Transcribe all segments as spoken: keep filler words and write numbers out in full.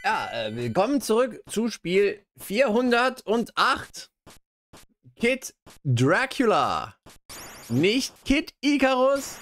Ja, äh, willkommen zurück zu Spiel vierhundertacht. Kid Dracula. Nicht Kid Icarus.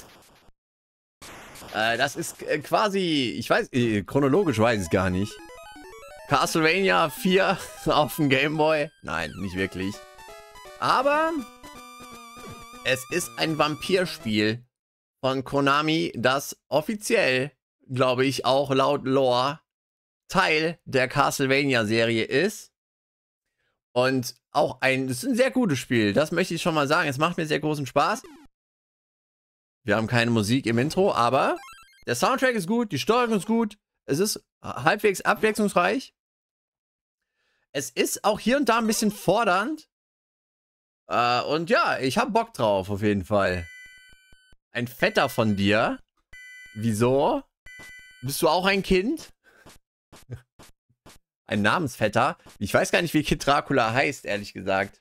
äh, das ist äh, quasi, ich weiß, äh, chronologisch weiß ich es gar nicht. Castlevania vier auf dem Game Boy. Nein, nicht wirklich. Aber es ist ein Vampirspiel von Konami, das offiziell, glaube ich, auch laut Lore Teil der Castlevania-Serie ist. Und auch ein, das ist ein sehr gutes Spiel, das möchte ich schon mal sagen. Es macht mir sehr großen Spaß. Wir haben keine Musik im Intro, aber der Soundtrack ist gut, die Steuerung ist gut. Es ist halbwegs abwechslungsreich. Es ist auch hier und da ein bisschen fordernd. Äh, und ja, ich habe Bock drauf, auf jeden Fall. Ein Vetter von dir. Wieso? Bist du auch ein Kind? Ein Namensvetter? Ich weiß gar nicht, wie Kid Dracula heißt, ehrlich gesagt.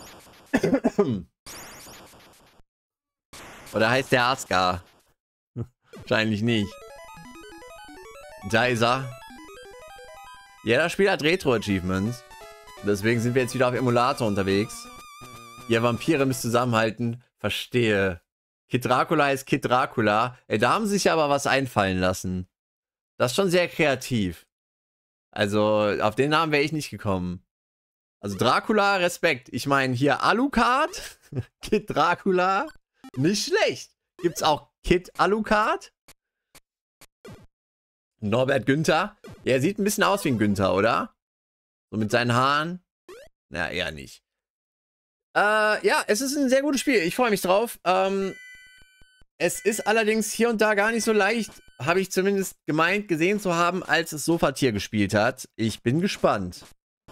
Oder heißt der Aska? Wahrscheinlich nicht. Da ist er. Jeder Spiel hat Retro-Achievements. Deswegen sind wir jetzt wieder auf Emulator unterwegs. Ihr Vampire müsst zusammenhalten. Verstehe. Kid Dracula ist Kid Dracula. Ey, da haben sie sich aber was einfallen lassen. Das ist schon sehr kreativ. Also, auf den Namen wäre ich nicht gekommen. Also, Dracula, Respekt. Ich meine, hier Alucard. Kid Dracula. Nicht schlecht. Gibt's auch Kid Alucard? Norbert Günther. Ja, er sieht ein bisschen aus wie ein Günther, oder? So mit seinen Haaren. Na, eher nicht. Äh, ja, es ist ein sehr gutes Spiel. Ich freue mich drauf. Ähm, es ist allerdings hier und da gar nicht so leicht, habe ich zumindest gemeint, gesehen zu haben, als es Sofatier gespielt hat. Ich bin gespannt.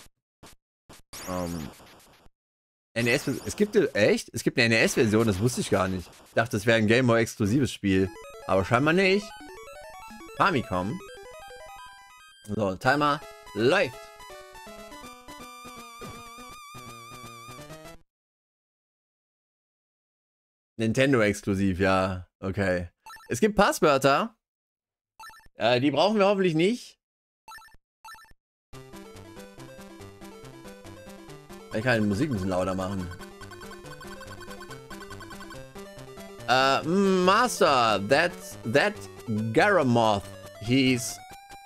Ähm, N E S, es gibt, echt? Es gibt eine N E S-Version, das wusste ich gar nicht. Ich dachte, das wäre ein Game Boy-exklusives Spiel. Aber scheinbar nicht. Famicom. So, Timer läuft. Nintendo-exklusiv, ja. Okay. Es gibt Passwörter. Äh, die brauchen wir hoffentlich nicht. Ich kann die Musik ein bisschen lauter machen. Äh, Master, that's, that Garamoth. He's...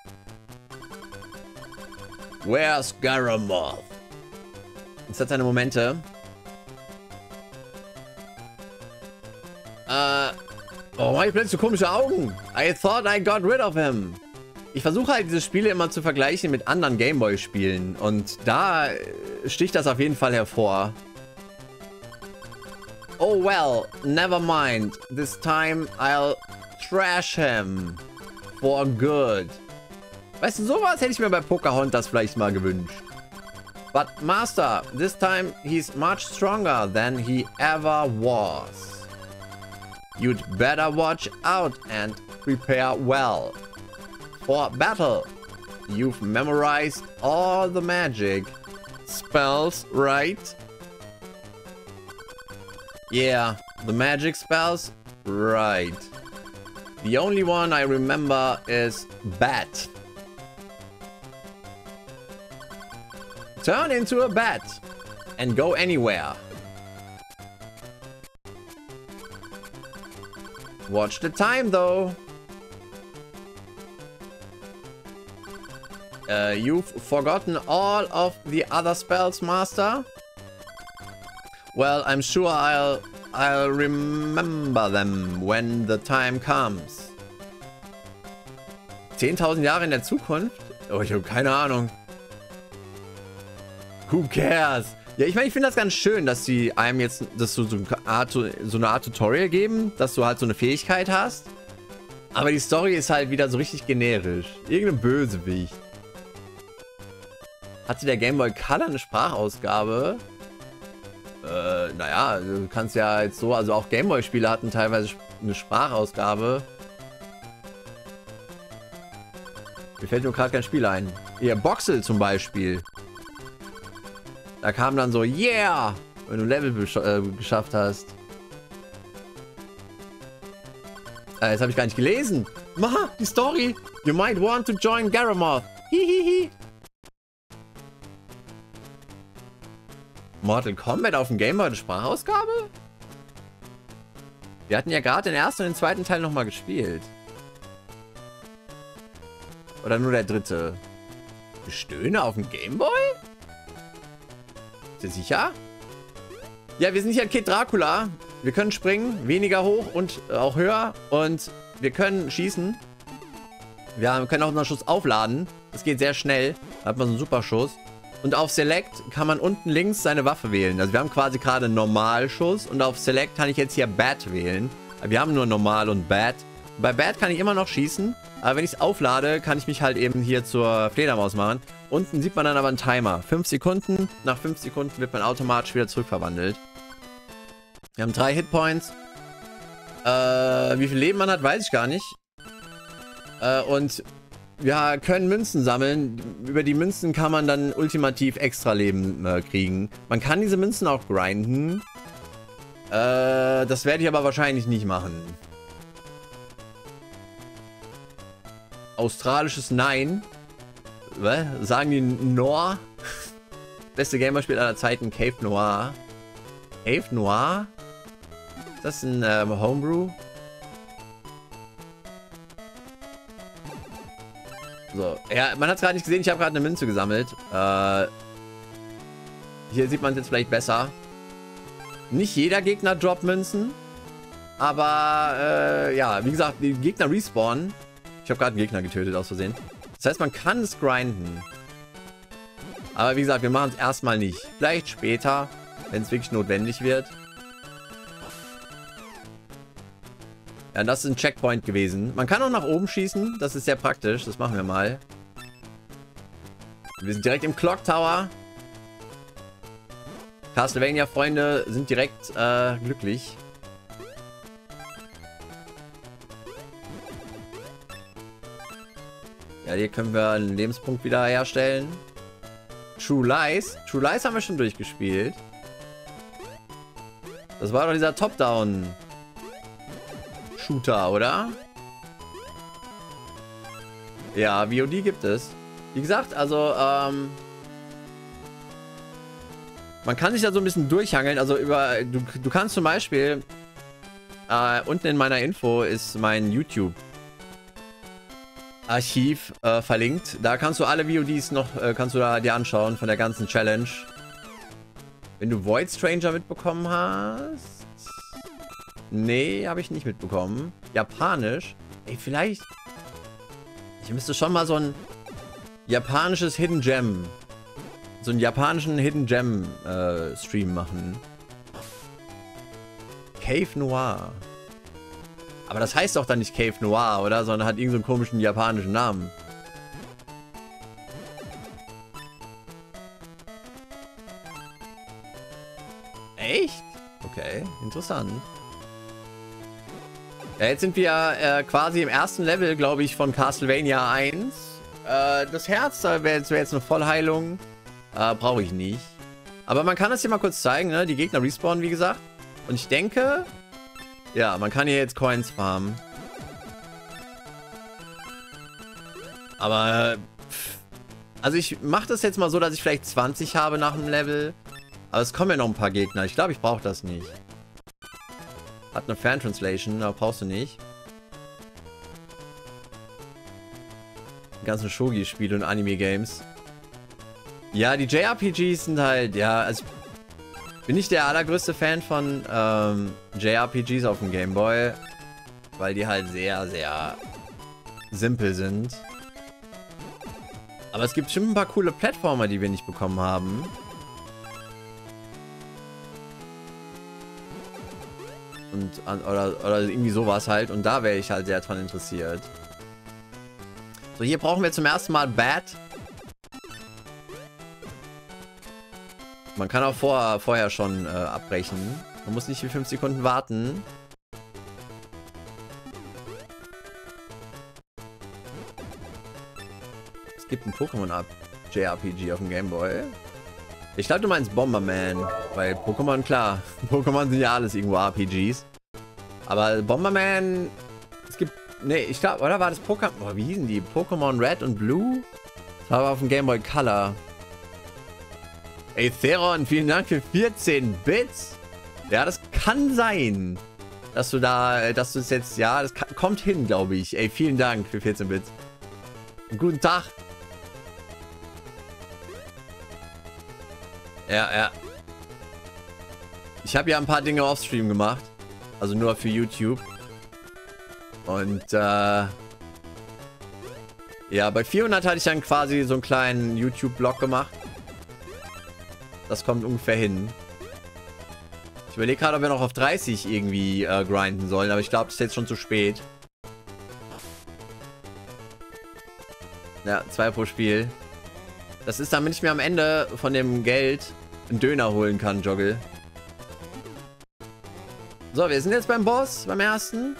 Where's Garamoth? Jetzt hat seine Momente. Äh... Oh, mach ich plötzlich so komische Augen. I thought I got rid of him. Ich versuche halt diese Spiele immer zu vergleichen mit anderen Gameboy-Spielen. Und da sticht das auf jeden Fall hervor. Oh well, never mind. This time I'll trash him. For good. Weißt du, sowas hätte ich mir bei Pocahontas vielleicht mal gewünscht. But Master, this time he's much stronger than he ever was. You'd better watch out and prepare well. For battle, you've memorized all the magic spells, right? Yeah, the magic spells, right. The only one I remember is bat. Turn into a bat and go anywhere. Watch the time, though. Uh, you've forgotten all of the other spells, Master? Well, I'm sure I'll I'll remember them when the time comes. zehntausend Jahre in der Zukunft? Oh, ich habe keine Ahnung. Who cares? Ja, ich meine, ich finde das ganz schön, dass sie einem jetzt dass so, so, eine Art, so eine Art Tutorial geben, dass du halt so eine Fähigkeit hast. Aber die Story ist halt wieder so richtig generisch. Irgendein Bösewicht. Hatte der Game Boy Color eine Sprachausgabe? Äh, naja, du kannst ja jetzt so, also auch Game Boy Spiele hatten teilweise eine Sprachausgabe. Mir fällt nur gerade kein Spiel ein. Ja, Boxel zum Beispiel. Da kam dann so, yeah, wenn du Level äh, geschafft hast. Äh, das habe ich gar nicht gelesen. Maha, die Story. You might want to join Garamoth. Hihihi. Mortal Kombat auf dem Game Boy, eine Sprachausgabe? Wir hatten ja gerade den ersten und den zweiten Teil nochmal gespielt. Oder nur der dritte? Gestöhne auf dem Game Boy? Ist ihr sicher? Ja, wir sind hier Kid Dracula. Wir können springen, weniger hoch und auch höher. Und wir können schießen. Wir können auch unseren Schuss aufladen. Das geht sehr schnell. Da hat man so einen super Schuss. Und auf Select kann man unten links seine Waffe wählen. Also wir haben quasi gerade Normalschuss. Und auf Select kann ich jetzt hier Bat wählen. Wir haben nur Normal und Bat. Bei Bat kann ich immer noch schießen. Aber wenn ich es auflade, kann ich mich halt eben hier zur Fledermaus machen. Unten sieht man dann aber einen Timer. fünf Sekunden. Nach fünf Sekunden wird man automatisch wieder zurückverwandelt. Wir haben drei Hitpoints. Äh, wie viel Leben man hat, weiß ich gar nicht. Äh, und wir können Münzen sammeln. Über die Münzen kann man dann ultimativ extra Leben äh, kriegen. Man kann diese Münzen auch grinden. Äh, das werde ich aber wahrscheinlich nicht machen. Australisches Nein. Was? Sagen die Noir? Beste Gamerspiel aller Zeiten, Cave Noir. Cave Noir? Ist das ein ähm, Homebrew? So, ja, man hat es gerade nicht gesehen, ich habe gerade eine Münze gesammelt. Äh, hier sieht man es jetzt vielleicht besser. Nicht jeder Gegner droppt Münzen. Aber, äh, ja, wie gesagt, die Gegner respawnen. Ich habe gerade einen Gegner getötet, aus Versehen. Das heißt, man kann es grinden. Aber wie gesagt, wir machen es erstmal nicht. Vielleicht später, wenn es wirklich notwendig wird. Ja, das ist ein Checkpoint gewesen. Man kann auch nach oben schießen. Das ist sehr praktisch. Das machen wir mal. Wir sind direkt im Clock Tower. Castlevania-Freunde sind direkt äh, glücklich. Ja, hier können wir einen Lebenspunkt wieder herstellen. True Lies. True Lies haben wir schon durchgespielt. Das war doch dieser Top-Down-Shooter, oder? Ja, V O D gibt es. Wie gesagt, also, ähm... man kann sich da so ein bisschen durchhangeln. Also über... Du, du kannst zum Beispiel... Äh, unten in meiner Info ist mein YouTube Archiv äh, verlinkt. Da kannst du alle V O Ds noch, äh, kannst du da dir anschauen von der ganzen Challenge. Wenn du Void Stranger mitbekommen hast... Nee, habe ich nicht mitbekommen. Japanisch? Ey, vielleicht... Ich müsste schon mal so ein japanisches Hidden Gem... So einen japanischen Hidden Gem äh, Stream machen. Cave Noir. Aber das heißt doch dann nicht Cave Noir, oder? Sondern hat irgendeinen so komischen japanischen Namen. Echt? Okay, interessant. Ja, jetzt sind wir äh, quasi im ersten Level, glaube ich, von Castlevania eins. Äh, das Herz, da wäre jetzt, wär jetzt eine Vollheilung. Äh, brauche ich nicht. Aber man kann das hier mal kurz zeigen, ne? Die Gegner respawnen, wie gesagt. Und ich denke... Ja, man kann hier jetzt Coins farmen. Aber... Pff, also ich mache das jetzt mal so, dass ich vielleicht zwanzig habe nach dem Level. Aber es kommen ja noch ein paar Gegner. Ich glaube, ich brauche das nicht. Hat eine Fan-Translation, aber brauchst du nicht. Die ganzen Shogi-Spiele und Anime-Games. Ja, die J R P Gs sind halt, ja, also bin ich der allergrößte Fan von ähm, J R P Gs auf dem Game Boy, weil die halt sehr, sehr simpel sind. Aber es gibt bestimmt ein paar coole Plattformer, die wir nicht bekommen haben. Und, oder, oder irgendwie sowas halt. Und da wäre ich halt sehr dran interessiert. So, hier brauchen wir zum ersten Mal Bat. Man kann auch vor, vorher schon äh, abbrechen. Man muss nicht für fünf Sekunden warten. Es gibt ein Pokémon J R P G auf dem Game Boy. Ich glaube, du meinst Bomberman. Weil Pokémon, klar. Pokémon sind ja alles irgendwo R P Gs. Aber Bomberman... Es gibt... Ne, ich glaube, oder war das Pokémon... Oh, wie hießen die? Pokémon Red und Blue? Aber auf dem Game Boy Color. Ey, Theron, vielen Dank für vierzehn Bits. Ja, das kann sein, dass du da, dass du es jetzt, ja, das kann, kommt hin, glaube ich. Ey, vielen Dank für vierzehn Bits. Guten Tag. Ja, ja. Ich habe ja ein paar Dinge offstream gemacht. Also nur für YouTube. Und, äh... ja, bei vierhundert hatte ich dann quasi so einen kleinen YouTube-Blog gemacht. Das kommt ungefähr hin. Ich überlege gerade, ob wir noch auf dreißig irgendwie äh, grinden sollen, aber ich glaube, das ist jetzt schon zu spät. Ja, zwei pro Spiel. Das ist, damit ich mir am Ende von dem Geld einen Döner holen kann, Joggle. So, wir sind jetzt beim Boss, beim ersten.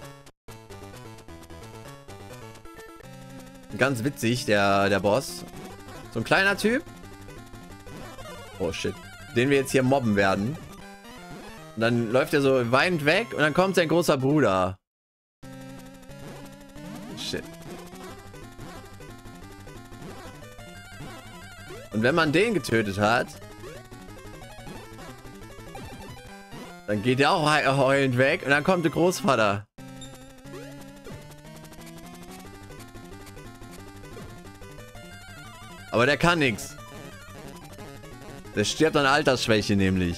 Ganz witzig, der, der Boss. So ein kleiner Typ. Oh, shit. Den wir jetzt hier mobben werden. Und dann läuft er so weinend weg und dann kommt sein großer Bruder. Shit. Und wenn man den getötet hat, dann geht der auch heulend weg und dann kommt der Großvater. Aber der kann nichts. Der stirbt an Altersschwäche nämlich.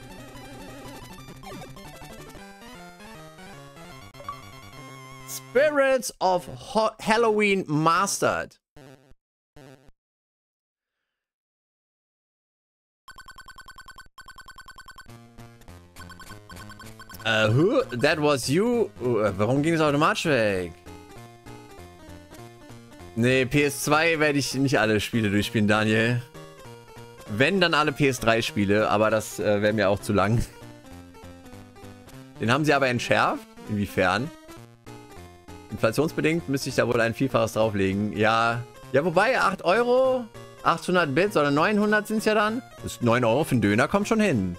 Spirits of Ho Halloween Mastered. Uh, who? That was you? Uh, warum ging es automatisch weg? Nee, P S zwei werde ich nicht alle Spiele durchspielen, Daniel. Wenn, dann alle P S drei Spiele, aber das äh, wäre mir auch zu lang. Den haben sie aber entschärft. Inwiefern? Inflationsbedingt müsste ich da wohl ein Vielfaches drauflegen. Ja, ja, wobei acht Euro, achthundert Bits oder neunhundert sind es ja dann. Das ist neun Euro für einen Döner, kommt schon hin.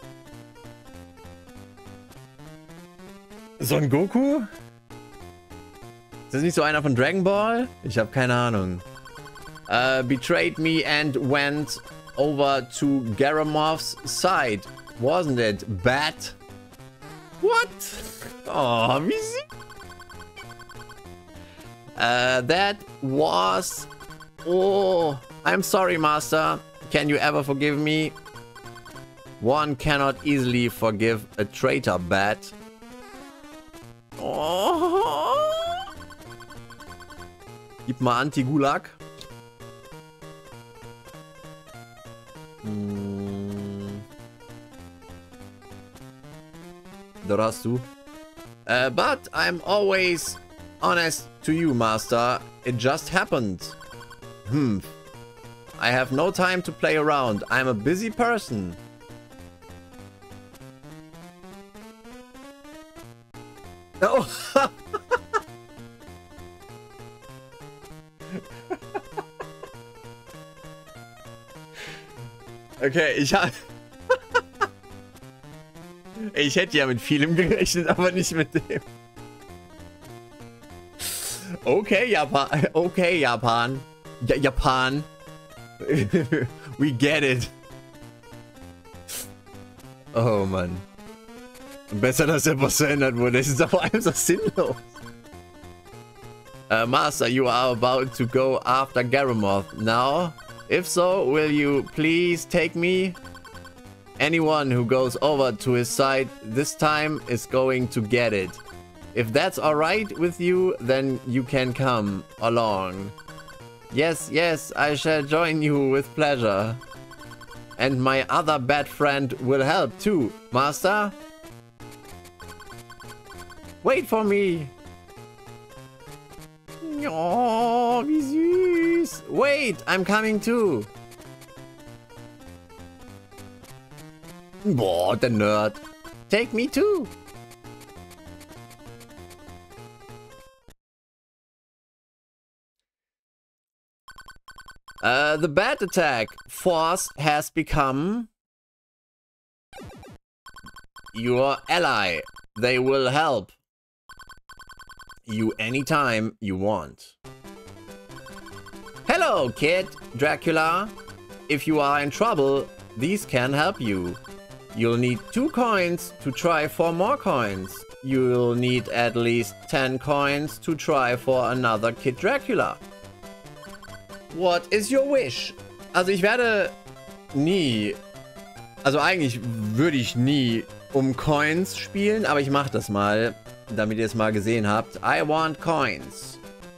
Son Goku? Ist das nicht so einer von Dragon Ball? Ich habe keine Ahnung. Uh, betrayed me and went over to Garamov's side. Wasn't it bad? What? Oh, wie sie... Uh, that was... Oh, I'm sorry, Master. Can you ever forgive me? One cannot easily forgive a traitor, bat. Oh. Gib mal Anti-Gulag. Hm. Da hast du. Uh, but I'm always honest to you, Master. It just happened. Hmm. I have no time to play around. I'm a busy person. Oh. Okay, ich habe... Ich hätte ja mit vielem gerechnet, aber nicht mit dem. Okay, Japan. Okay, Japan. Ja, Japan. We get it. Oh, Mann. Besser, dass der Boss verändert wurde. Das ist auf einmal so sinnlos. Uh, Master, you are about to go after Garamoth now. If so, will you please take me? Anyone who goes over to his side this time is going to get it. If that's alright with you, then you can come along. Yes, yes, I shall join you with pleasure. And my other bad friend will help too, Master. Wait for me. Oh, wie süß. Wait, I'm coming too. Boah, der Nerd. Take me too. Uh, the bat attack force has become your ally. They will help you anytime you want. Hello! Hello, Kid Dracula. If you are in trouble, these can help you. You'll need two coins to try for more coins. You'll need at least ten coins to try for another Kid Dracula. What is your wish? Also ich werde nie, also eigentlich würde ich nie um Coins spielen, aber ich mache das mal, damit ihr es mal gesehen habt. I want coins.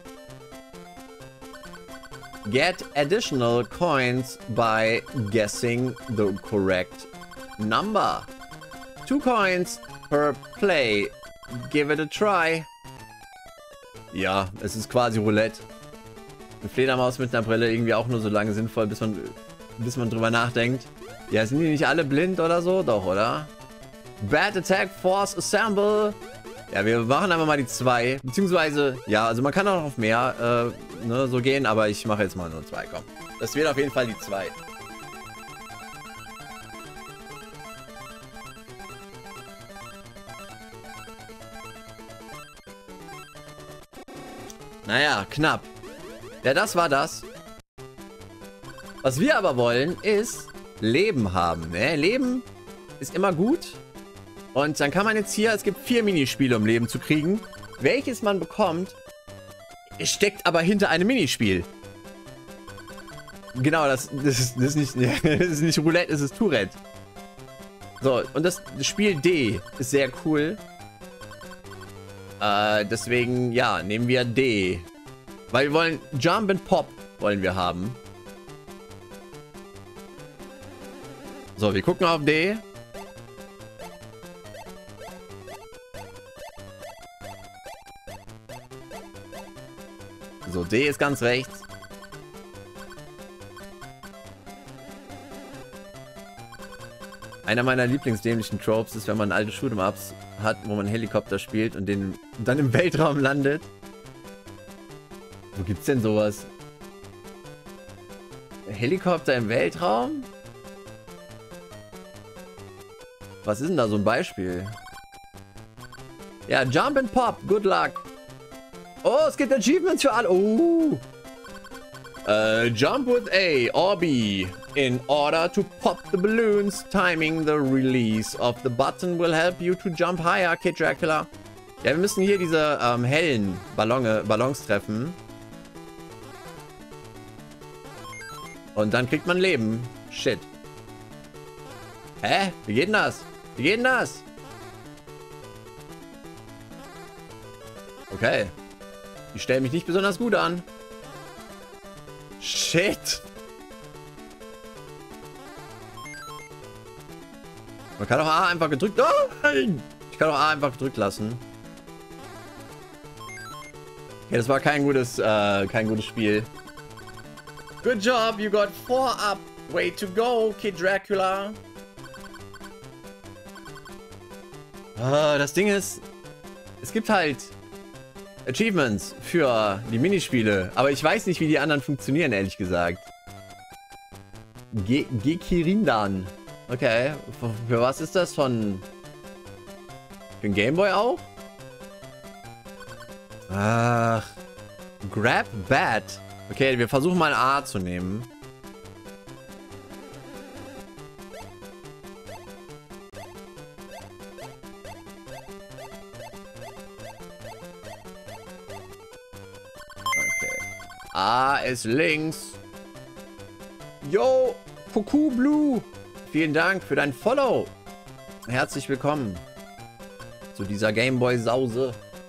Get additional coins by guessing the correct number. Two coins per play. Give it a try. Ja, es ist quasi Roulette. Eine Fledermaus mit einer Brille irgendwie auch nur so lange sinnvoll, bis man, bis man drüber nachdenkt. Ja, sind die nicht alle blind oder so? Doch, oder? Bad Attack Force Assemble. Ja, wir machen einfach mal die zwei. Beziehungsweise, ja, also man kann auch auf mehr äh, ne, so gehen, aber ich mache jetzt mal nur zwei. Komm. Das wird auf jeden Fall die zwei. Naja, knapp. Ja, das war das. Was wir aber wollen, ist Leben haben. Ne? Leben ist immer gut. Und dann kann man jetzt hier, es gibt vier Minispiele, um Leben zu kriegen. Welches man bekommt, steckt aber hinter einem Minispiel. Genau, das, das, ist, das, ist, nicht, das ist nicht Roulette, es ist Tourette. So, und das, das Spiel D ist sehr cool. Äh, deswegen, ja, nehmen wir D. Weil wir wollen Jump and Pop wollen wir haben. So, wir gucken auf D. So, D ist ganz rechts. Einer meiner lieblingsdämlichen Tropes ist, wenn man alte Shoot'em-Ups hat, wo man Helikopter spielt und den dann im Weltraum landet. Wo gibt's denn sowas? Helikopter im Weltraum? Was ist denn da so ein Beispiel? Ja, Jump and Pop, good luck. Oh, es gibt Achievements für alle. Oh. Uh, jump with A or B in order to pop the balloons. Timing the release of the button will help you to jump higher, Kid Dracula. Ja, wir müssen hier diese ähm, hellen Ballone, Ballons treffen. Und dann kriegt man Leben. Shit. Hä? Wie geht denn das? Wie geht denn das? Okay. Ich stelle mich nicht besonders gut an. Shit. Man kann auch A einfach gedrückt... Oh, nein! Ich kann auch A einfach gedrückt lassen. Okay, das war kein gutes, äh, kein gutes Spiel. Good job, you got four up. Way to go, Kid Dracula. Ah, das Ding ist, es gibt halt Achievements für die Minispiele, aber ich weiß nicht, wie die anderen funktionieren, ehrlich gesagt. Ge Gekirindan. Okay, für, für was ist das? Von... Für den Gameboy auch? Ach. Grab Bat. Okay, wir versuchen mal A zu nehmen. Okay. A ist links. Yo, Kuku Blue. Vielen Dank für dein Follow. Herzlich willkommen zu dieser Gameboy-Sause.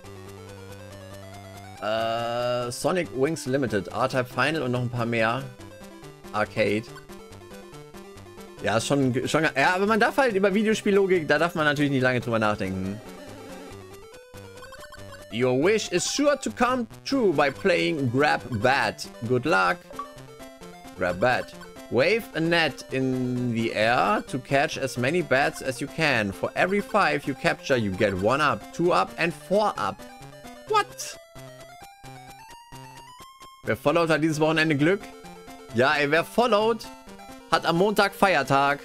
Äh, Sonic Wings Limited, R-Type Final und noch ein paar mehr. Arcade. Ja, ist schon, schon... Ja, aber man darf halt über Videospiellogik, da darf man natürlich nicht lange drüber nachdenken. Your wish is sure to come true by playing Grab Bat. Good luck. Grab Bat. Wave a net in the air to catch as many bats as you can. For every five you capture, you get one up, two up and four up. What? Wer followt, hat dieses Wochenende Glück. Ja, ey, wer followt, hat am Montag Feiertag.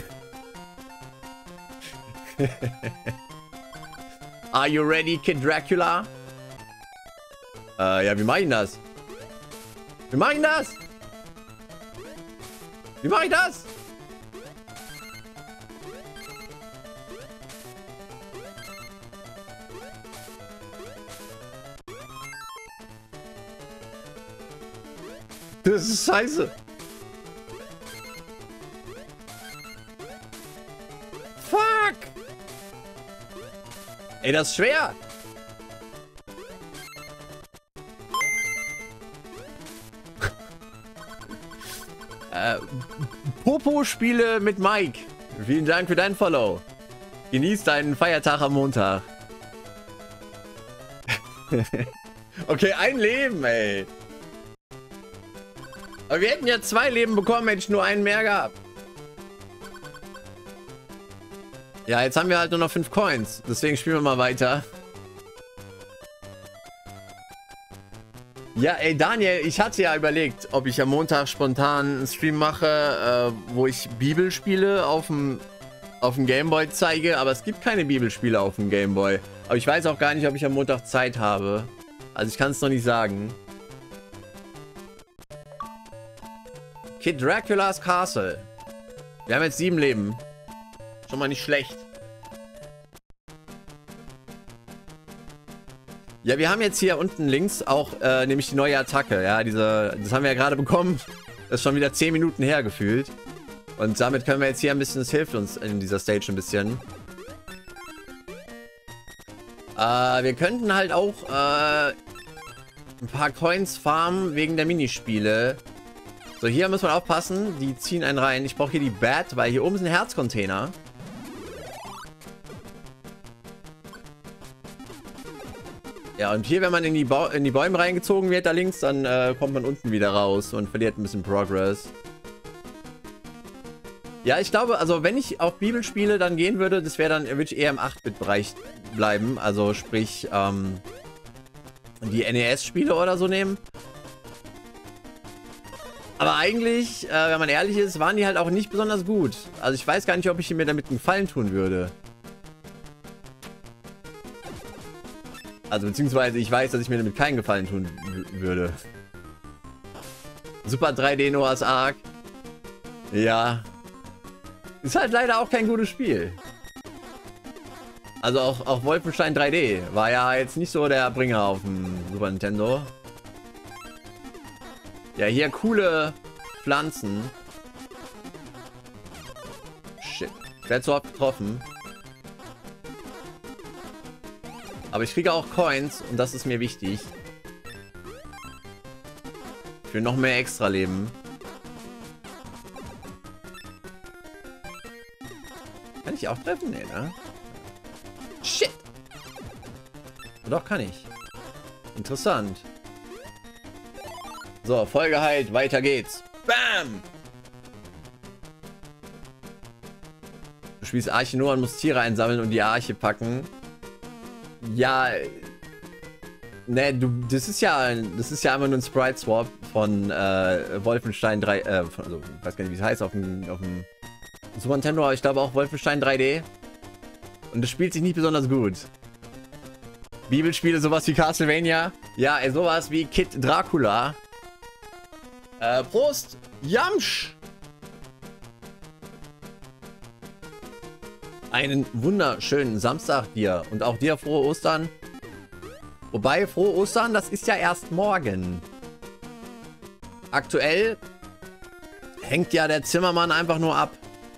Are you ready, Kid Dracula? Äh, ja, wie mach ich denn das? Wie mache ich das? Wie mache ich das? Das ist scheiße. Fuck. Ey, das ist schwer. äh, Popo-Spiele mit Mike. Vielen Dank für dein Follow. Genieß deinen Feiertag am Montag. Okay, ein Leben, ey. Aber wir hätten ja zwei Leben bekommen, hätte ich nur einen mehr gehabt. Ja, jetzt haben wir halt nur noch fünf Coins. Deswegen spielen wir mal weiter. Ja, ey, Daniel, ich hatte ja überlegt, ob ich am Montag spontan einen Stream mache, äh, wo ich Bibelspiele auf dem auf dem Gameboy zeige. Aber es gibt keine Bibelspiele auf dem Gameboy. Aber ich weiß auch gar nicht, ob ich am Montag Zeit habe. Also ich kann es noch nicht sagen. Kid Dracula's Castle. Wir haben jetzt sieben Leben. Schon mal nicht schlecht. Ja, wir haben jetzt hier unten links auch äh, nämlich die neue Attacke. Ja, diese, das haben wir ja gerade bekommen. Das ist schon wieder zehn Minuten her gefühlt. Und damit können wir jetzt hier ein bisschen, das hilft uns in dieser Stage ein bisschen. Äh, wir könnten halt auch äh, ein paar Coins farmen wegen der Minispiele. So, hier muss man aufpassen. Die ziehen einen rein. Ich brauche hier die Bat, weil hier oben ist ein Herzcontainer. Ja, und hier, wenn man in die, Ba- in die Bäume reingezogen wird, da links, dann äh, kommt man unten wieder raus und verliert ein bisschen Progress. Ja, ich glaube, also wenn ich auf Bibelspiele dann gehen würde, das wäre dann, würde ich eher im acht Bit Bereich bleiben. Also sprich, ähm, die N E S-Spiele oder so nehmen. Aber eigentlich, äh, wenn man ehrlich ist, waren die halt auch nicht besonders gut. Also ich weiß gar nicht, ob ich mir damit einen Gefallen tun würde. Also beziehungsweise ich weiß, dass ich mir damit keinen Gefallen tun würde. Super drei D Noah's Ark. Ja. Ist halt leider auch kein gutes Spiel. Also auch, auch Wolfenstein drei D war ja jetzt nicht so der Bringer auf dem Super Nintendo. Ja, hier coole Pflanzen. Shit. Ich werde so oft getroffen. Aber ich kriege auch Coins und das ist mir wichtig. Für noch mehr Extra-Leben. Kann ich auch treffen? Nee, ne? Shit! Doch, kann ich. Interessant. So, Folge halt, weiter geht's. Bam! Du spielst Arche nur und musst Tiere einsammeln und die Arche packen. Ja, ne, du, das ist ja, das ist ja einfach nur ein Sprite-Swap von äh, Wolfenstein drei, äh, von, also, ich weiß gar nicht, wie es heißt, auf dem, auf dem Super Nintendo, aber ich glaube auch Wolfenstein drei D. Und das spielt sich nicht besonders gut. Bibelspiele, sowas wie Castlevania. Ja, ey, sowas wie Kid Dracula. Äh, Prost! Jamsch! Einen wunderschönen Samstag dir und auch dir frohe Ostern. Wobei, frohe Ostern, das ist ja erst morgen. Aktuell hängt ja der Zimmermann einfach nur ab.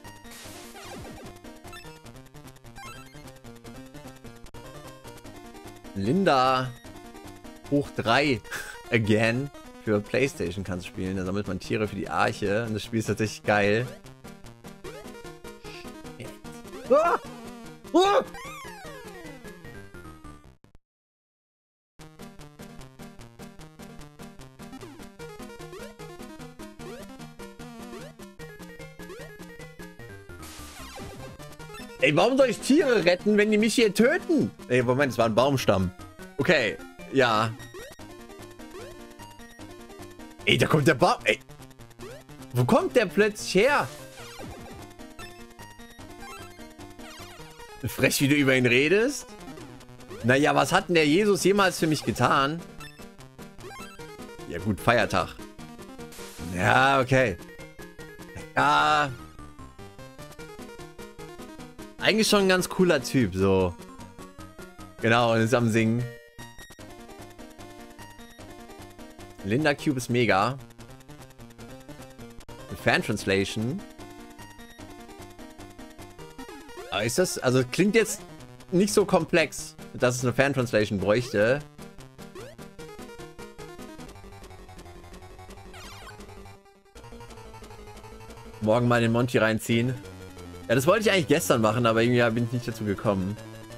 Linda hoch drei again für PlayStation kannst du spielen. Da sammelt man Tiere für die Arche und das Spiel ist tatsächlich geil. Ah! Ah! Ey, warum soll ich Tiere retten, wenn die mich hier töten? Ey, Moment, es war ein Baumstamm. Okay, ja. Ey, da kommt der Baum. Ey. Wo kommt der plötzlich her? Frech, wie du über ihn redest. Naja, was hat denn der Jesus jemals für mich getan? Ja gut, Feiertag. Ja, okay. Ja. Eigentlich schon ein ganz cooler Typ, so. Genau, und ist am Singen. Linda Cube ist mega. Fan-Translation. Aber ist das... Also klingt jetzt nicht so komplex, dass es eine Fan-Translation bräuchte. Morgen mal den Monty reinziehen. Ja, das wollte ich eigentlich gestern machen, aber irgendwie bin ich nicht dazu gekommen.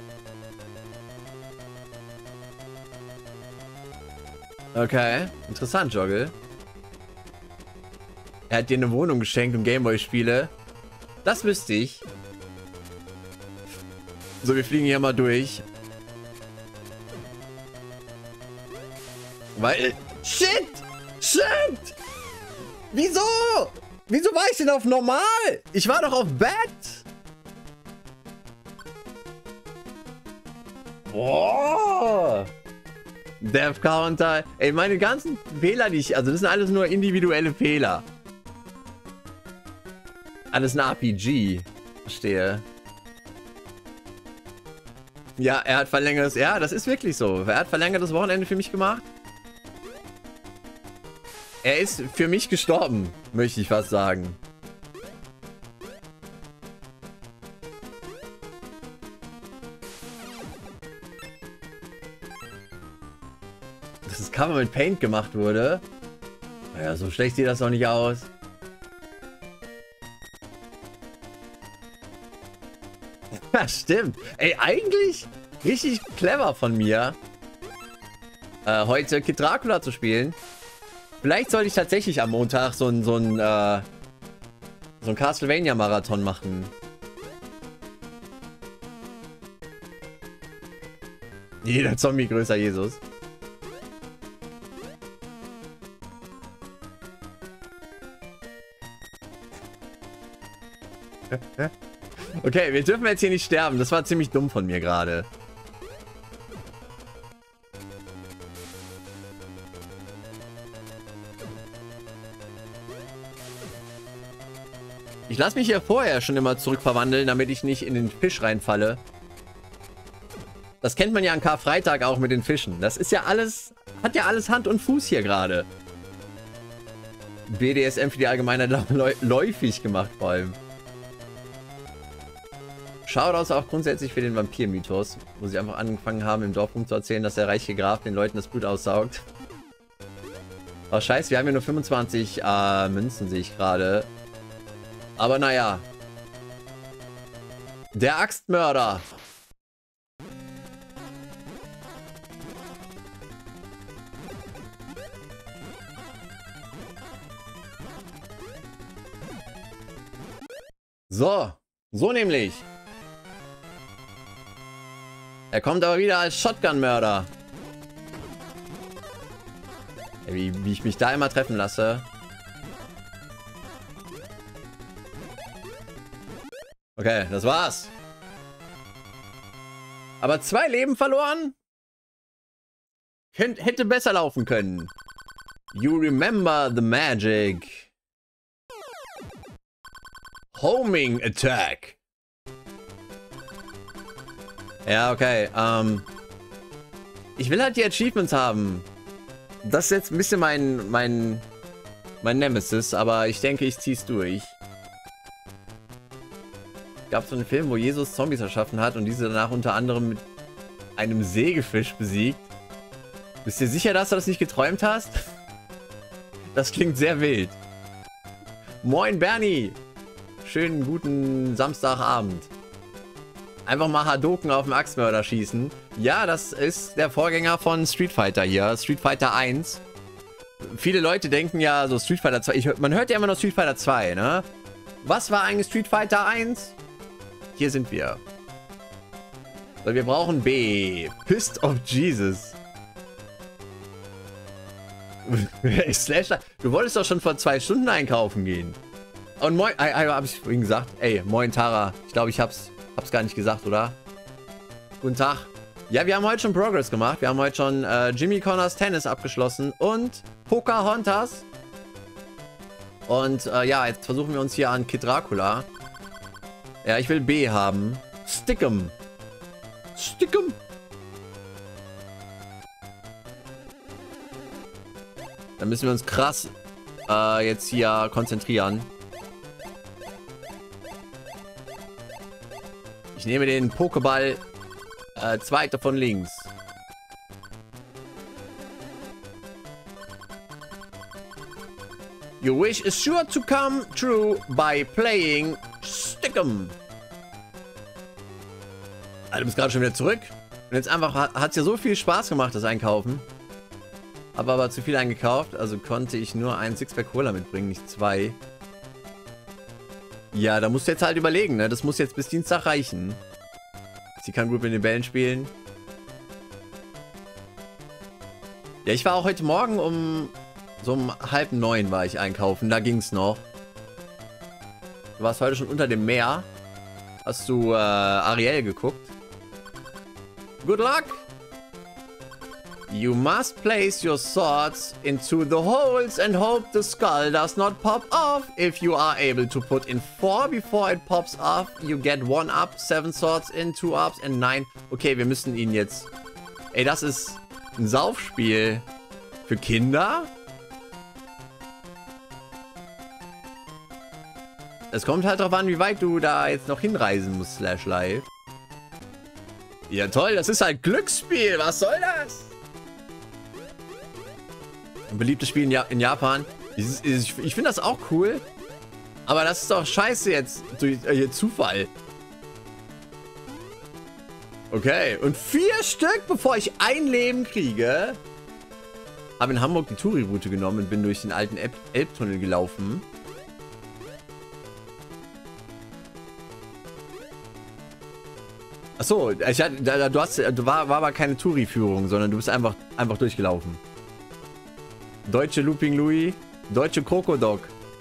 Okay, interessant, Joggle. Er hat dir eine Wohnung geschenkt und Gameboy-Spiele. Das wüsste ich. So, wir fliegen hier mal durch. Weil... Shit! Shit! Wieso? Wieso war ich denn auf normal? Ich war doch auf Bad. Boah. Death Counter. Ey, meine ganzen Fehler, die ich... Also das sind alles nur individuelle Fehler. Alles ein R P G. Verstehe. Ja, er hat verlängertes... Ja, das ist wirklich so. Er hat verlängertes Wochenende für mich gemacht. Er ist für mich gestorben, möchte ich fast sagen. Dass das Cover mit Paint gemacht wurde. Naja, so schlecht sieht das doch nicht aus. Ja, stimmt. Ey, eigentlich richtig clever von mir, äh, heute Kid Dracula zu spielen. Vielleicht sollte ich tatsächlich am Montag so ein, so ein, äh, so ein Castlevania-Marathon machen. Jeder Zombie größer Jesus. Okay, wir dürfen jetzt hier nicht sterben. Das war ziemlich dumm von mir gerade. Ich lasse mich hier vorher schon immer zurückverwandeln, damit ich nicht in den Fisch reinfalle. Das kennt man ja an Karfreitag auch mit den Fischen. Das ist ja alles, hat ja alles Hand und Fuß hier gerade. B D S M für die Allgemeinheit läufig gemacht vor allem. Shoutouts auch grundsätzlich für den Vampir-Mythos, wo sie einfach angefangen haben, im Dorf rumzuerzählen, dass der reiche Graf den Leuten das Blut aussaugt. Oh scheiße, wir haben hier nur fünfundzwanzig äh, Münzen, sehe ich gerade. Aber naja. Der Axtmörder. So. So nämlich. Er kommt aber wieder als Shotgun-Mörder. Wie, wie ich mich da immer treffen lasse. Okay, das war's. Aber zwei Leben verloren? Könnt, hätte besser laufen können. You remember the magic. Homing Attack. Ja, okay. Ähm, ich will halt die Achievements haben. Das ist jetzt ein bisschen mein, mein, mein Nemesis, aber ich denke, ich zieh's durch. Gab so einen Film, wo Jesus Zombies erschaffen hat und diese danach unter anderem mit einem Sägefisch besiegt. Bist du dir sicher, dass du das nicht geträumt hast? Das klingt sehr wild. Moin Bernie. Schönen guten Samstagabend. Einfach mal Hadoken auf den Axtmörder schießen. Ja, das ist der Vorgänger von Street Fighter hier. Street Fighter eins. Viele Leute denken ja so Street Fighter zwei. Ich, man hört ja immer noch Street Fighter zwei, ne? Was war eigentlich Street Fighter eins? Hier sind wir. So, wir brauchen B. Fist of Jesus. Slasher. Du wolltest doch schon vor zwei Stunden einkaufen gehen. Und moin, äh, äh, hab ich vorhin gesagt. Ey, moin Tara. Ich glaube, ich hab's, hab's gar nicht gesagt, oder? Guten Tag. Ja, wir haben heute schon Progress gemacht. Wir haben heute schon äh, Jimmy Connors Tennis abgeschlossen und Pocahontas. Und äh, ja, jetzt versuchen wir uns hier an Kid Dracula. Ja, ich will B haben. Stick'em. Stick'em. Dann müssen wir uns krass äh, jetzt hier konzentrieren. Ich nehme den Pokéball äh, zweiter von links. Your wish is sure to come true by playing Stick'em. Ah, du bist gerade schon wieder zurück. Und jetzt einfach hat es ja so viel Spaß gemacht, das Einkaufen. Habe aber zu viel eingekauft, also konnte ich nur ein Sixpack Cola mitbringen, nicht zwei. Ja, da musst du jetzt halt überlegen, ne? Das muss jetzt bis Dienstag reichen. Sie kann gut mit den Bällen spielen. Ja, ich war auch heute Morgen um so um halb neun war ich einkaufen, da ging's noch. Du warst heute schon unter dem Meer. Hast du äh, Ariel geguckt? Good luck! You must place your swords into the holes and hope the skull does not pop off. If you are able to put in four before it pops off, you get one up, seven swords in, two ups and nine. Okay, wir müssen ihn jetzt... Ey, das ist ein Saufspiel für Kinder? Es kommt halt drauf an, wie weit du da jetzt noch hinreisen musst, Slash Live. Ja toll, das ist halt Glücksspiel, was soll das? Ein beliebtes Spiel in, ja in Japan. Ich, ich, ich finde das auch cool. Aber das ist doch scheiße jetzt durch äh, Zufall. Okay, und vier Stück, bevor ich ein Leben kriege. Habe in Hamburg die Touri-Route genommen und bin durch den alten Elb Elbtunnel gelaufen. Achso, ich hatte, da, du hast, du war, war aber keine Touri-Führung, sondern du bist einfach, einfach durchgelaufen. Deutsche Looping Louis, deutsche Krokodok.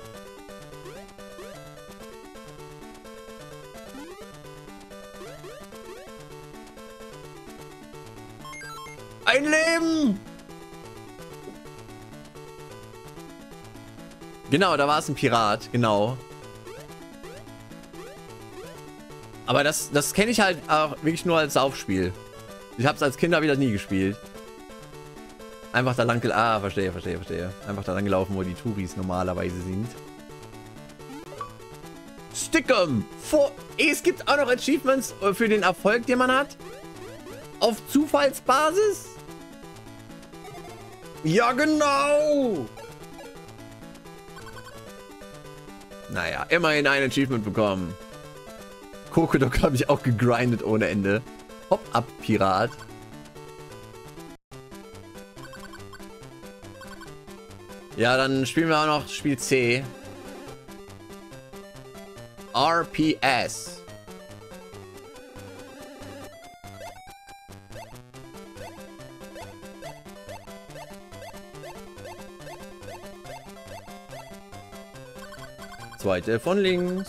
Ein Leben! Genau, da war es ein Pirat, genau. Aber das, das kenne ich halt auch wirklich nur als Saufspiel. Ich habe es als Kinder wieder nie gespielt. Einfach da lang gelaufen. Ah, verstehe, verstehe, verstehe. Einfach da lang gelaufen, wo die Touris normalerweise sind. Stick'em! Vor es gibt auch noch Achievements für den Erfolg, den man hat. Auf Zufallsbasis. Ja, genau! Naja, immerhin ein Achievement bekommen. Krokodok habe ich auch gegrindet ohne Ende. Hop-up, Pirat. Ja, dann spielen wir auch noch Spiel C. R P S. Zweite von links.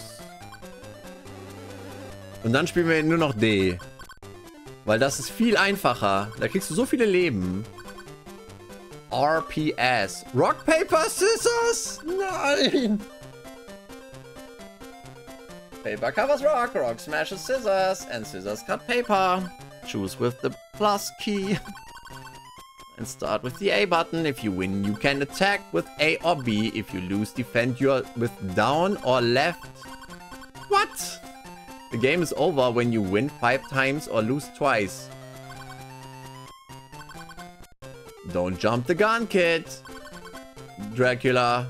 Und dann spielen wir nur noch D. Weil das ist viel einfacher. Da kriegst du so viele Leben. R P S. Rock, Paper, Scissors? Nein! Paper covers rock, rock smashes scissors, and scissors cut paper. Choose with the plus key. And start with the A button. If you win, you can attack with A or B. If you lose, defend your with down or left. What? The game is over when you win five times or lose twice. Don't jump the gun, kid. Dracula.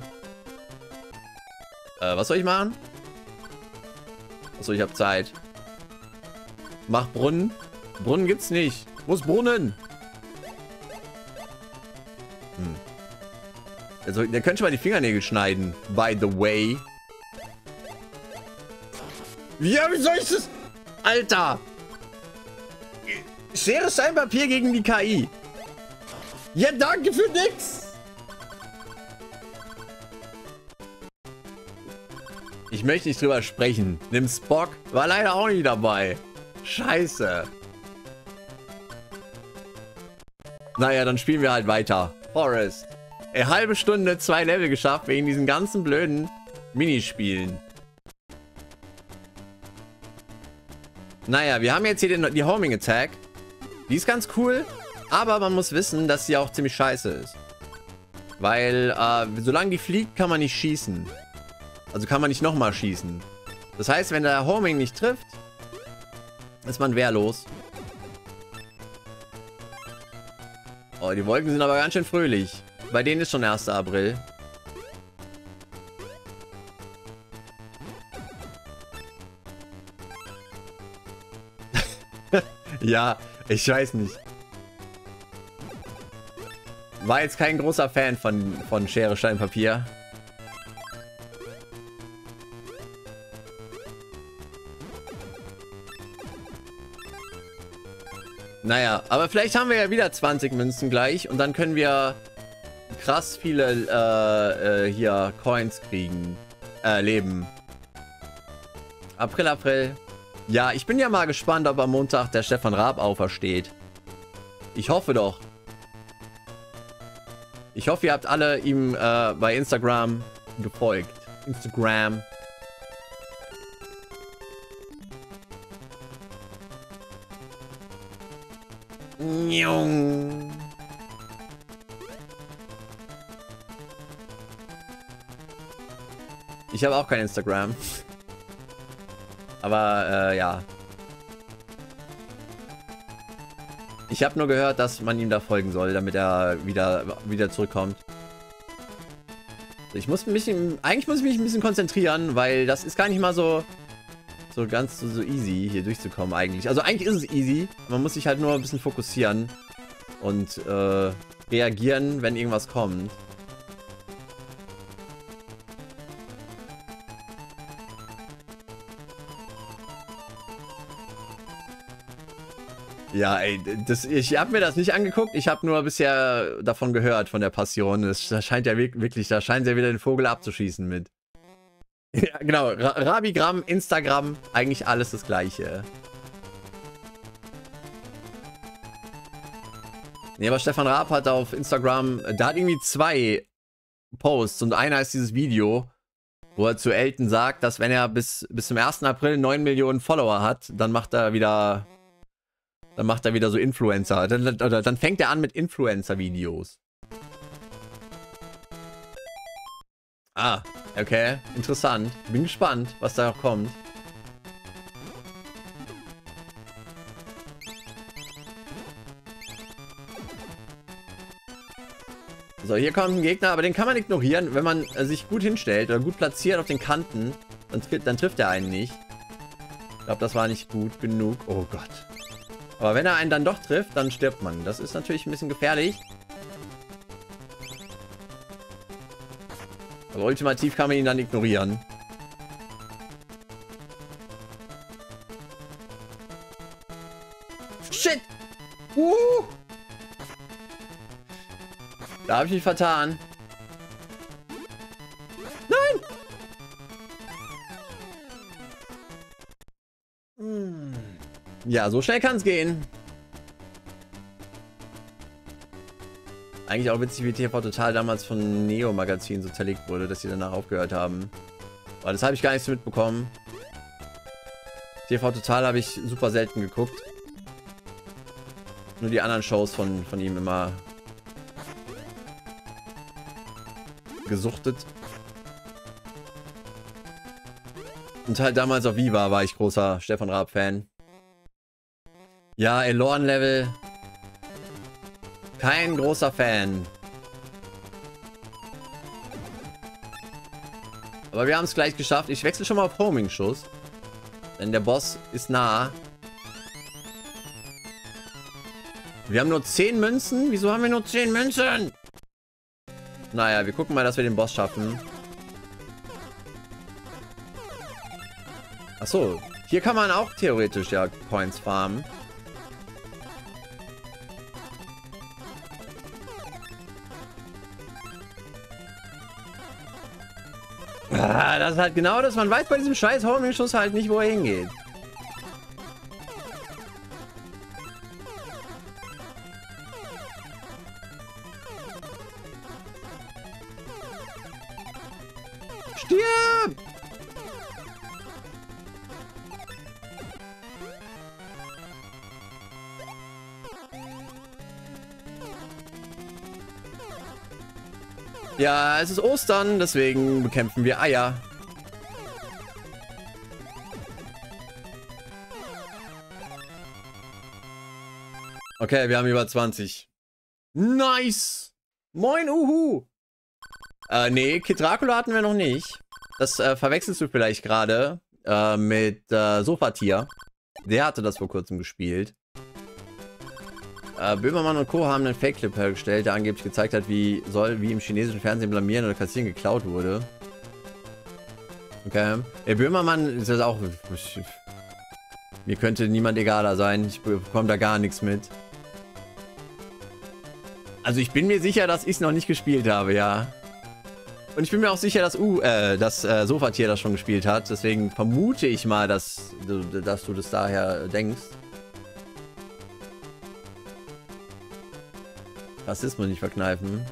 Äh, was soll ich machen? Achso, ich habe Zeit. Mach Brunnen. Brunnen gibt's nicht. Wo ist Brunnen? Hm. Also, der könnte schon mal die Fingernägel schneiden. By the way. Ja, wie soll ich das? Alter! Schere, Stein, Papier gegen die K I. Ja, danke für nix! Ich möchte nicht drüber sprechen. Nimm Spock. War leider auch nicht dabei. Scheiße. Naja, dann spielen wir halt weiter. Forest. Ey, halbe Stunde, zwei Level geschafft, wegen diesen ganzen blöden Minispielen. Naja, wir haben jetzt hier den, die Homing Attack. Die ist ganz cool, aber man muss wissen, dass sie auch ziemlich scheiße ist. Weil, äh, solange die fliegt, kann man nicht schießen. Also kann man nicht nochmal schießen. Das heißt, wenn der Homing nicht trifft, ist man wehrlos. Oh, die Wolken sind aber ganz schön fröhlich. Bei denen ist schon erster April. Ja, ich weiß nicht. War jetzt kein großer Fan von, von Schere, Stein, Papier. Naja, aber vielleicht haben wir ja wieder zwanzig Münzen gleich und dann können wir krass viele äh, äh, hier Coins kriegen. Äh, Leben. April, April. Ja, ich bin ja mal gespannt, ob am Montag der Stefan Raab aufersteht. Ich hoffe doch. Ich hoffe, ihr habt alle ihm äh, bei Instagram gefolgt. Instagram. Ich habe auch kein Instagram. Aber, äh, ja. Ich habe nur gehört, dass man ihm da folgen soll, damit er wieder, wieder zurückkommt. Ich muss mich, eigentlich muss ich mich ein bisschen konzentrieren, weil das ist gar nicht mal so, so ganz so, so easy, hier durchzukommen eigentlich. Also eigentlich ist es easy, man muss sich halt nur ein bisschen fokussieren und äh, reagieren, wenn irgendwas kommt. Ja, ey, das, ich habe mir das nicht angeguckt. Ich habe nur bisher davon gehört, von der Passion. Das, das scheint ja wirklich, da scheint ja wieder den Vogel abzuschießen mit. Ja, genau. Ra Rabigramm, Instagram, eigentlich alles das Gleiche. Nee, aber Stefan Raab hat auf Instagram, da hat irgendwie zwei Posts und einer ist dieses Video, wo er zu Elton sagt, dass wenn er bis, bis zum ersten April neun Millionen Follower hat, dann macht er wieder... Dann macht er wieder so Influencer. Dann, oder dann fängt er an mit Influencer-Videos. Ah, okay. Interessant. Bin gespannt, was da noch kommt. So, hier kommt ein Gegner, aber den kann man ignorieren. Wenn man sich gut hinstellt oder gut platziert auf den Kanten, dann, dann trifft er einen nicht. Ich glaube, das war nicht gut genug. Oh Gott. Aber wenn er einen dann doch trifft, dann stirbt man. Das ist natürlich ein bisschen gefährlich. Aber ultimativ kann man ihn dann ignorieren. Shit! Uh! Da habe ich mich vertan. Nein! Hm. Ja, so schnell kann es gehen. Eigentlich auch witzig, wie T V Total damals von Neo Magazin so zerlegt wurde, dass sie danach aufgehört haben. Aber das habe ich gar nicht so mitbekommen. T V Total habe ich super selten geguckt. Nur die anderen Shows von, von ihm immer gesuchtet. Und halt damals auf Viva war ich großer Stefan Raab-Fan. Ja, Elorn-Level. Kein großer Fan. Aber wir haben es gleich geschafft. Ich wechsle schon mal auf Homing-Schuss. Denn der Boss ist nah. Wir haben nur zehn Münzen. Wieso haben wir nur zehn Münzen? Naja, wir gucken mal, dass wir den Boss schaffen. Achso, hier kann man auch theoretisch ja Coins farmen. Ah, das ist halt genau das. Man weiß bei diesem scheiß Homing-Schuss halt nicht, wo er hingeht. Stirb! Ja, es ist Ostern, deswegen bekämpfen wir Eier. Okay, wir haben über zwanzig. Nice! Moin, Uhu! Äh, nee, Kid Dracula hatten wir noch nicht. Das äh, verwechselst du vielleicht gerade äh, mit äh, Sofatier. Der hatte das vor kurzem gespielt. Äh, Böhmermann und Co. haben einen Fake-Clip hergestellt, der angeblich gezeigt hat, wie soll wie im chinesischen Fernsehen blamieren oder kassieren geklaut wurde. Okay. Der Böhmermann ist das auch... Mir könnte niemand egaler sein. Ich bekomme da gar nichts mit. Also ich bin mir sicher, dass ich es noch nicht gespielt habe, ja. Und ich bin mir auch sicher, dass, uh, äh, dass äh, Sofatier das schon gespielt hat. Deswegen vermute ich mal, dass, dass du das daher denkst. Rassismus nicht verkneifen.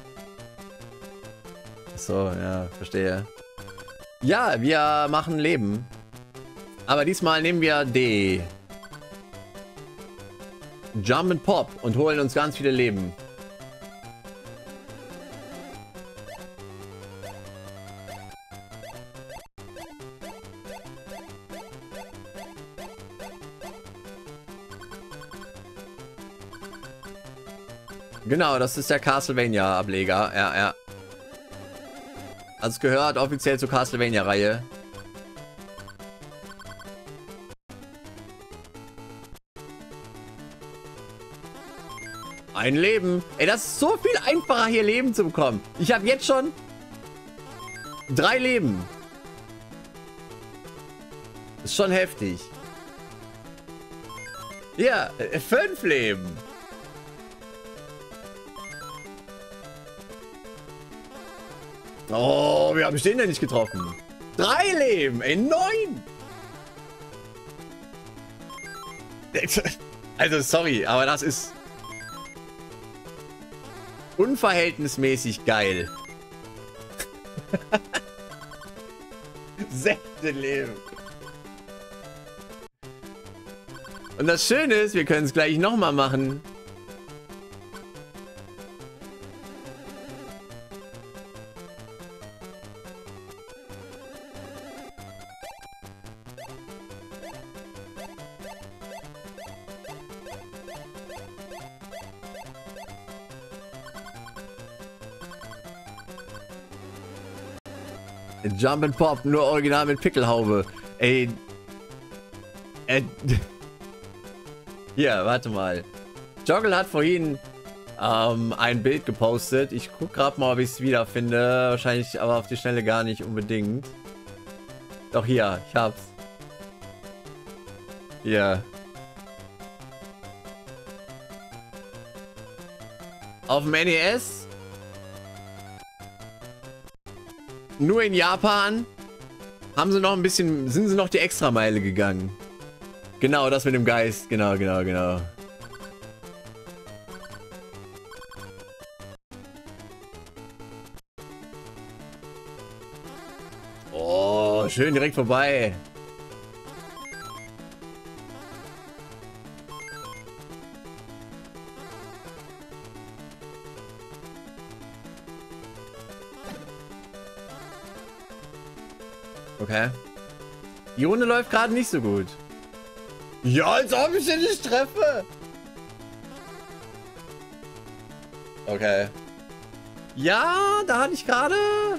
Achso, ja, verstehe. Ja, wir machen Leben. Aber diesmal nehmen wir D. Jump and Pop und holen uns ganz viele Leben. Genau, das ist der Castlevania-Ableger. Ja, ja. Also es gehört offiziell zur Castlevania-Reihe. Ein Leben. Ey, das ist so viel einfacher, hier Leben zu bekommen. Ich habe jetzt schon drei Leben. Ist schon heftig. Ja, fünf Leben. Oh, wir haben den ja nicht getroffen. Drei Leben, ey, neun. Also, sorry, aber das ist unverhältnismäßig geil. sechzehn Leben. Und das Schöne ist, wir können es gleich nochmal machen. Jump and Pop, nur original mit Pickelhaube. Ey. Äh. Hier, warte mal. Joggle hat vorhin ähm, ein Bild gepostet. Ich guck gerade mal, ob ich es wiederfinde. Wahrscheinlich aber auf die Schnelle gar nicht unbedingt. Doch hier, ich hab's. Hier. Auf dem N E S. Nur in Japan haben sie noch ein bisschen, sind sie noch die Extrameile gegangen. Genau, das mit dem Geist. Genau, genau, genau. Oh, schön direkt vorbei. Okay. Die Runde läuft gerade nicht so gut. Ja, als ob ich den nicht treffe. Okay. Ja, da hatte ich gerade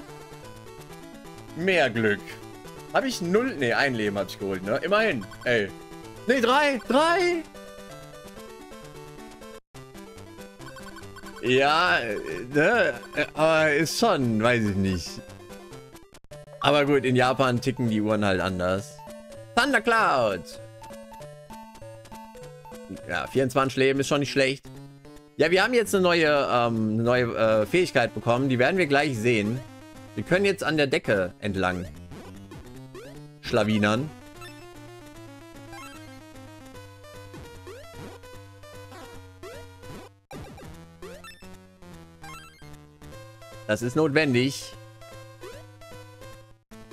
mehr Glück. Habe ich null... Ne, ein Leben habe ich geholt, ne? Immerhin. Ey. Ne, drei. Drei. Ja, ne? Aber ist schon, weiß ich nicht. Aber gut, in Japan ticken die Uhren halt anders. Thundercloud! Ja, vierundzwanzig Leben ist schon nicht schlecht. Ja, wir haben jetzt eine neue, ähm, eine neue äh, Fähigkeit bekommen. Die werden wir gleich sehen. Wir können jetzt an der Decke entlang schlawinern. Das ist notwendig.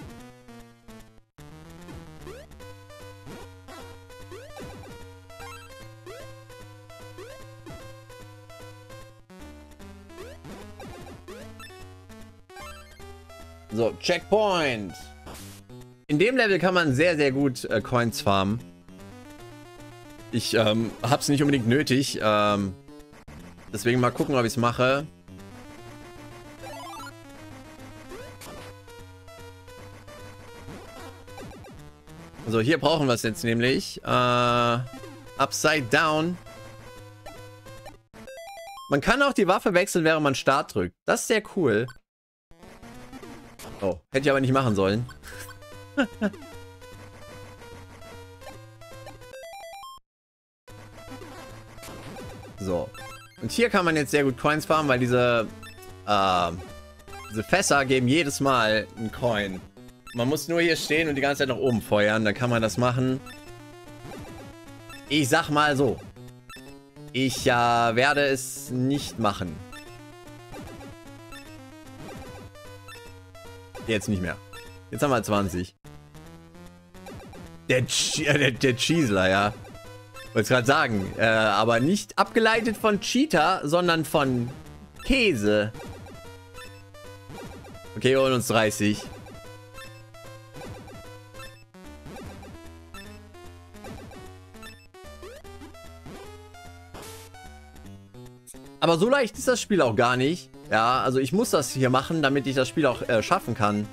So, Checkpoint. In dem Level kann man sehr, sehr gut äh, Coins farmen. Ich ähm, hab's nicht unbedingt nötig. Ähm, deswegen mal gucken, ob ich es mache. So, hier brauchen wir es jetzt nämlich. Äh, Upside Down. Man kann auch die Waffe wechseln, während man Start drückt. Das ist sehr cool. Oh, hätte ich aber nicht machen sollen. So. Und hier kann man jetzt sehr gut Coins farmen, weil diese, äh, diese Fässer geben jedes Mal einen Coin. Man muss nur hier stehen und die ganze Zeit nach oben feuern. Dann kann man das machen. Ich sag mal so. Ich äh, werde es nicht machen. Jetzt nicht mehr. Jetzt haben wir zwanzig. Der, Che äh, der, der Cheesler, ja. Wollte gerade sagen. Äh, aber nicht abgeleitet von Cheetah, sondern von Käse. Okay, wir holen uns dreißig. Aber so leicht ist das Spiel auch gar nicht. Ja, also ich muss das hier machen, damit ich das Spiel auch äh, schaffen kann.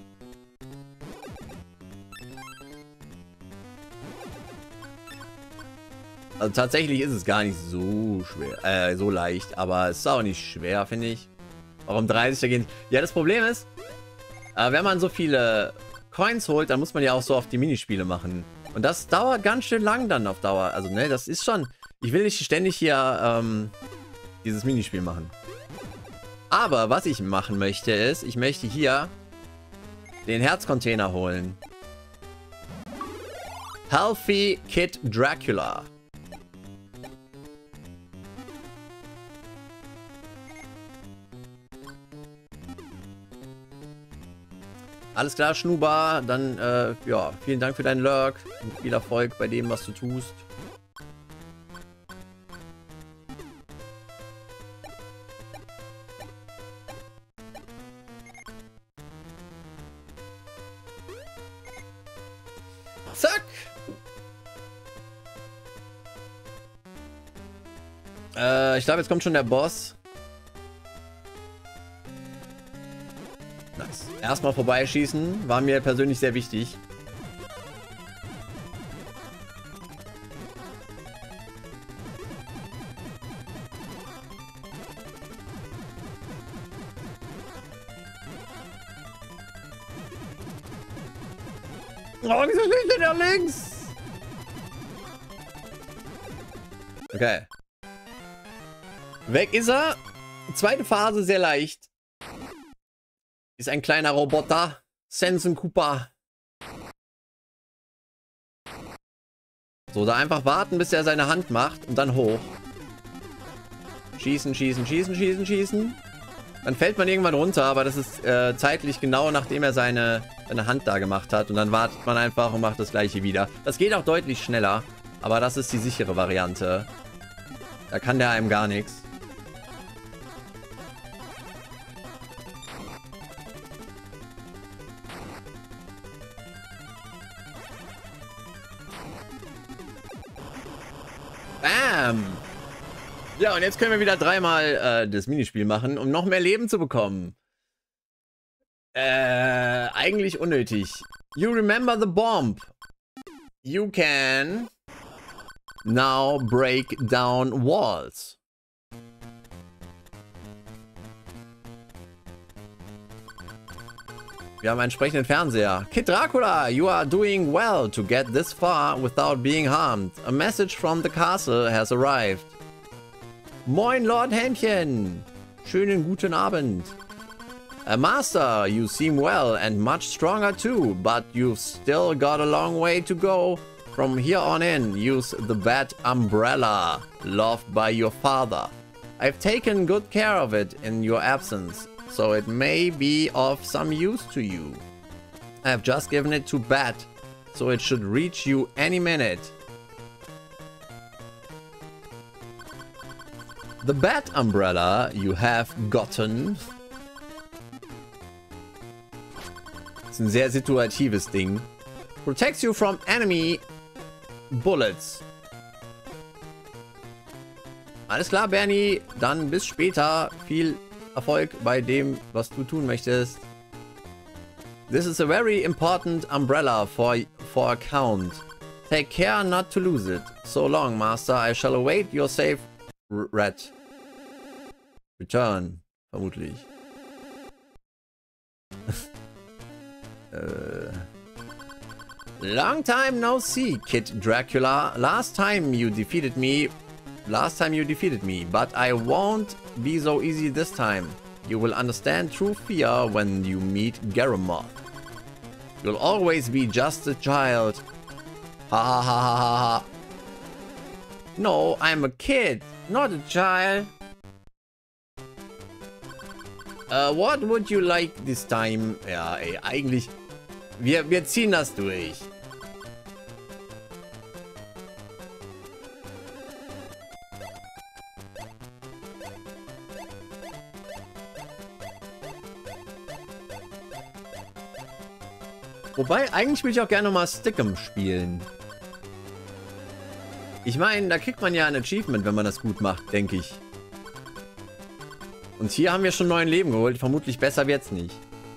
Also tatsächlich ist es gar nicht so schwer, äh, so leicht. Aber es ist auch nicht schwer, finde ich. Warum dreißig da gehen? Ja, das Problem ist, äh, wenn man so viele Coins holt, dann muss man ja auch so auf die Minispiele machen. Und das dauert ganz schön lang dann auf Dauer. Also ne, das ist schon... Ich will nicht ständig hier... Ähm, dieses Minispiel machen. Aber was ich machen möchte ist, ich möchte hier den Herzcontainer holen. Healthy Kid Dracula. Alles klar, Schnuba. Dann, äh, ja, vielen Dank für deinen Lurk und viel Erfolg bei dem, was du tust. Zack! Äh, ich glaube, jetzt kommt schon der Boss. Nice. Erstmal vorbeischießen. War mir persönlich sehr wichtig. Oh, wieso steht denn da links? Okay. Weg ist er. Zweite Phase sehr leicht. Ist ein kleiner Roboter. Sensen Koopa. So, da einfach warten, bis er seine Hand macht und dann hoch. Schießen, schießen, schießen, schießen, schießen. Dann fällt man irgendwann runter, aber das ist äh, zeitlich genau, nachdem er seine, seine Hand da gemacht hat. Und dann wartet man einfach und macht das gleiche wieder. Das geht auch deutlich schneller, aber das ist die sichere Variante. Da kann der einem gar nichts. Bam! Ja, und jetzt können wir wieder dreimal äh, das Minispiel machen, um noch mehr Leben zu bekommen. Äh, eigentlich unnötig. You remember the bomb. You can now break down walls. Wir haben einen entsprechenden Fernseher. Kid Dracula, you are doing well to get this far without being harmed. A message from the castle has arrived. Moin, Lord Hähnchen. Schönen guten Abend. Uh, Master, you seem well and much stronger too, but you've still got a long way to go. From here on in, use the Bat Umbrella, loved by your father. I've taken good care of it in your absence, so it may be of some use to you. I've just given it to Bat, so it should reach you any minute. The Bat Umbrella you have gotten Das ist ein sehr situatives Ding. Protects you from enemy bullets. Alles klar, Bernie. Dann bis später. Viel Erfolg bei dem, was du tun möchtest. This is a very important umbrella for, for account. Take care not to lose it. So long, Master. I shall await your safe rat. Return. Vermutlich. äh. Long time no see, Kid Dracula. Last time you defeated me. Last time you defeated me. But I won't be so easy this time. You will understand true fear when you meet Garamoth. You'll always be just a child. Ha ha ha ha ha ha. No, I'm a kid, not a child. Uh, what would you like this time? Ja, ey, eigentlich. Wir, wir ziehen das durch. Wobei, eigentlich will ich auch gerne noch mal Stick'em spielen. Ich meine, da kriegt man ja ein Achievement, wenn man das gut macht, denke ich. Und hier haben wir schon neun Leben geholt. Vermutlich besser wird's nicht.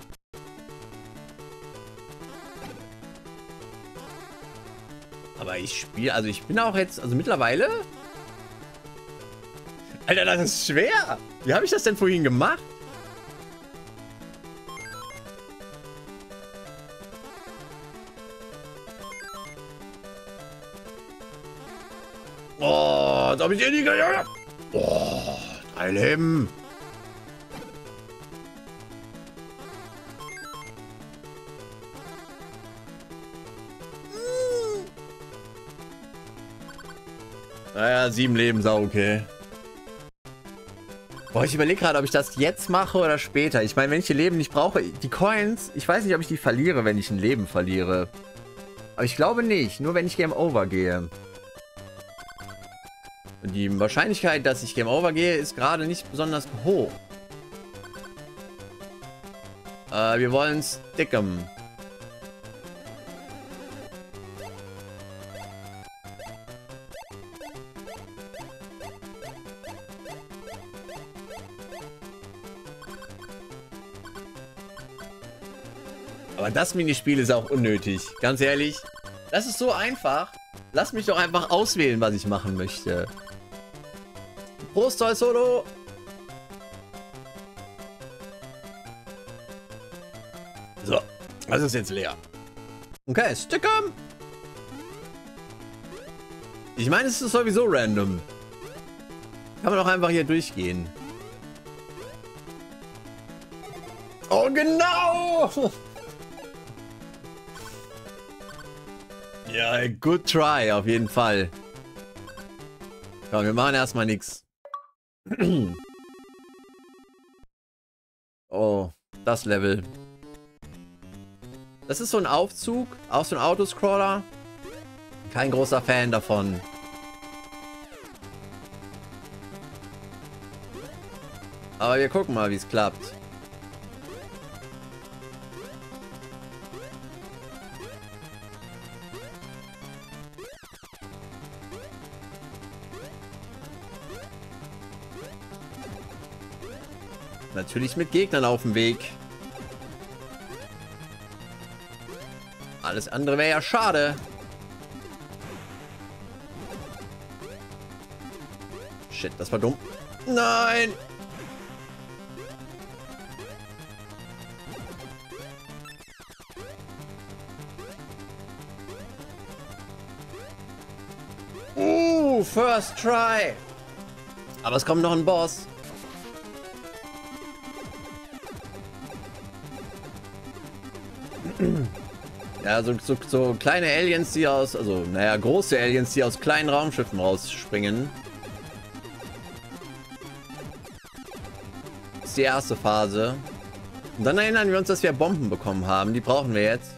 Aber ich spiele, also ich bin auch jetzt, also mittlerweile... Alter, das ist schwer. Wie habe ich das denn vorhin gemacht? Oh, jetzt habe ich den nicht gejagt. Oh, drei Leben. Naja, sieben Leben, sau okay. Boah, ich überlege gerade, ob ich das jetzt mache oder später. Ich meine, wenn ich die Leben nicht brauche, die Coins, ich weiß nicht, ob ich die verliere, wenn ich ein Leben verliere. Aber ich glaube nicht, nur wenn ich Game Over gehe. Und die Wahrscheinlichkeit, dass ich Game Over gehe, ist gerade nicht besonders hoch. Äh, wir wollen Stick'em. Aber das Minispiel ist auch unnötig. Ganz ehrlich. Das ist so einfach. Lass mich doch einfach auswählen, was ich machen möchte. Prost, Toy Solo. So. Das ist jetzt leer. Okay, Stick'em. Ich meine, es ist sowieso random. Kann man auch einfach hier durchgehen. Oh, genau! Ja, good try, auf jeden Fall. Komm, wir machen erstmal nichts. Oh, das Level. Das ist so ein Aufzug, auch so ein Autoscroller. Kein großer Fan davon. Aber wir gucken mal, wie es klappt. Natürlich mit Gegnern auf dem Weg. Alles andere wäre ja schade. Shit, das war dumm. Nein! Uh, first try. Aber es kommt noch ein Boss. Ja, so, so, so kleine Aliens, die aus, also, naja, große Aliens, die aus kleinen Raumschiffen rausspringen. Das ist die erste Phase. Und dann erinnern wir uns, dass wir Bomben bekommen haben. Die brauchen wir jetzt.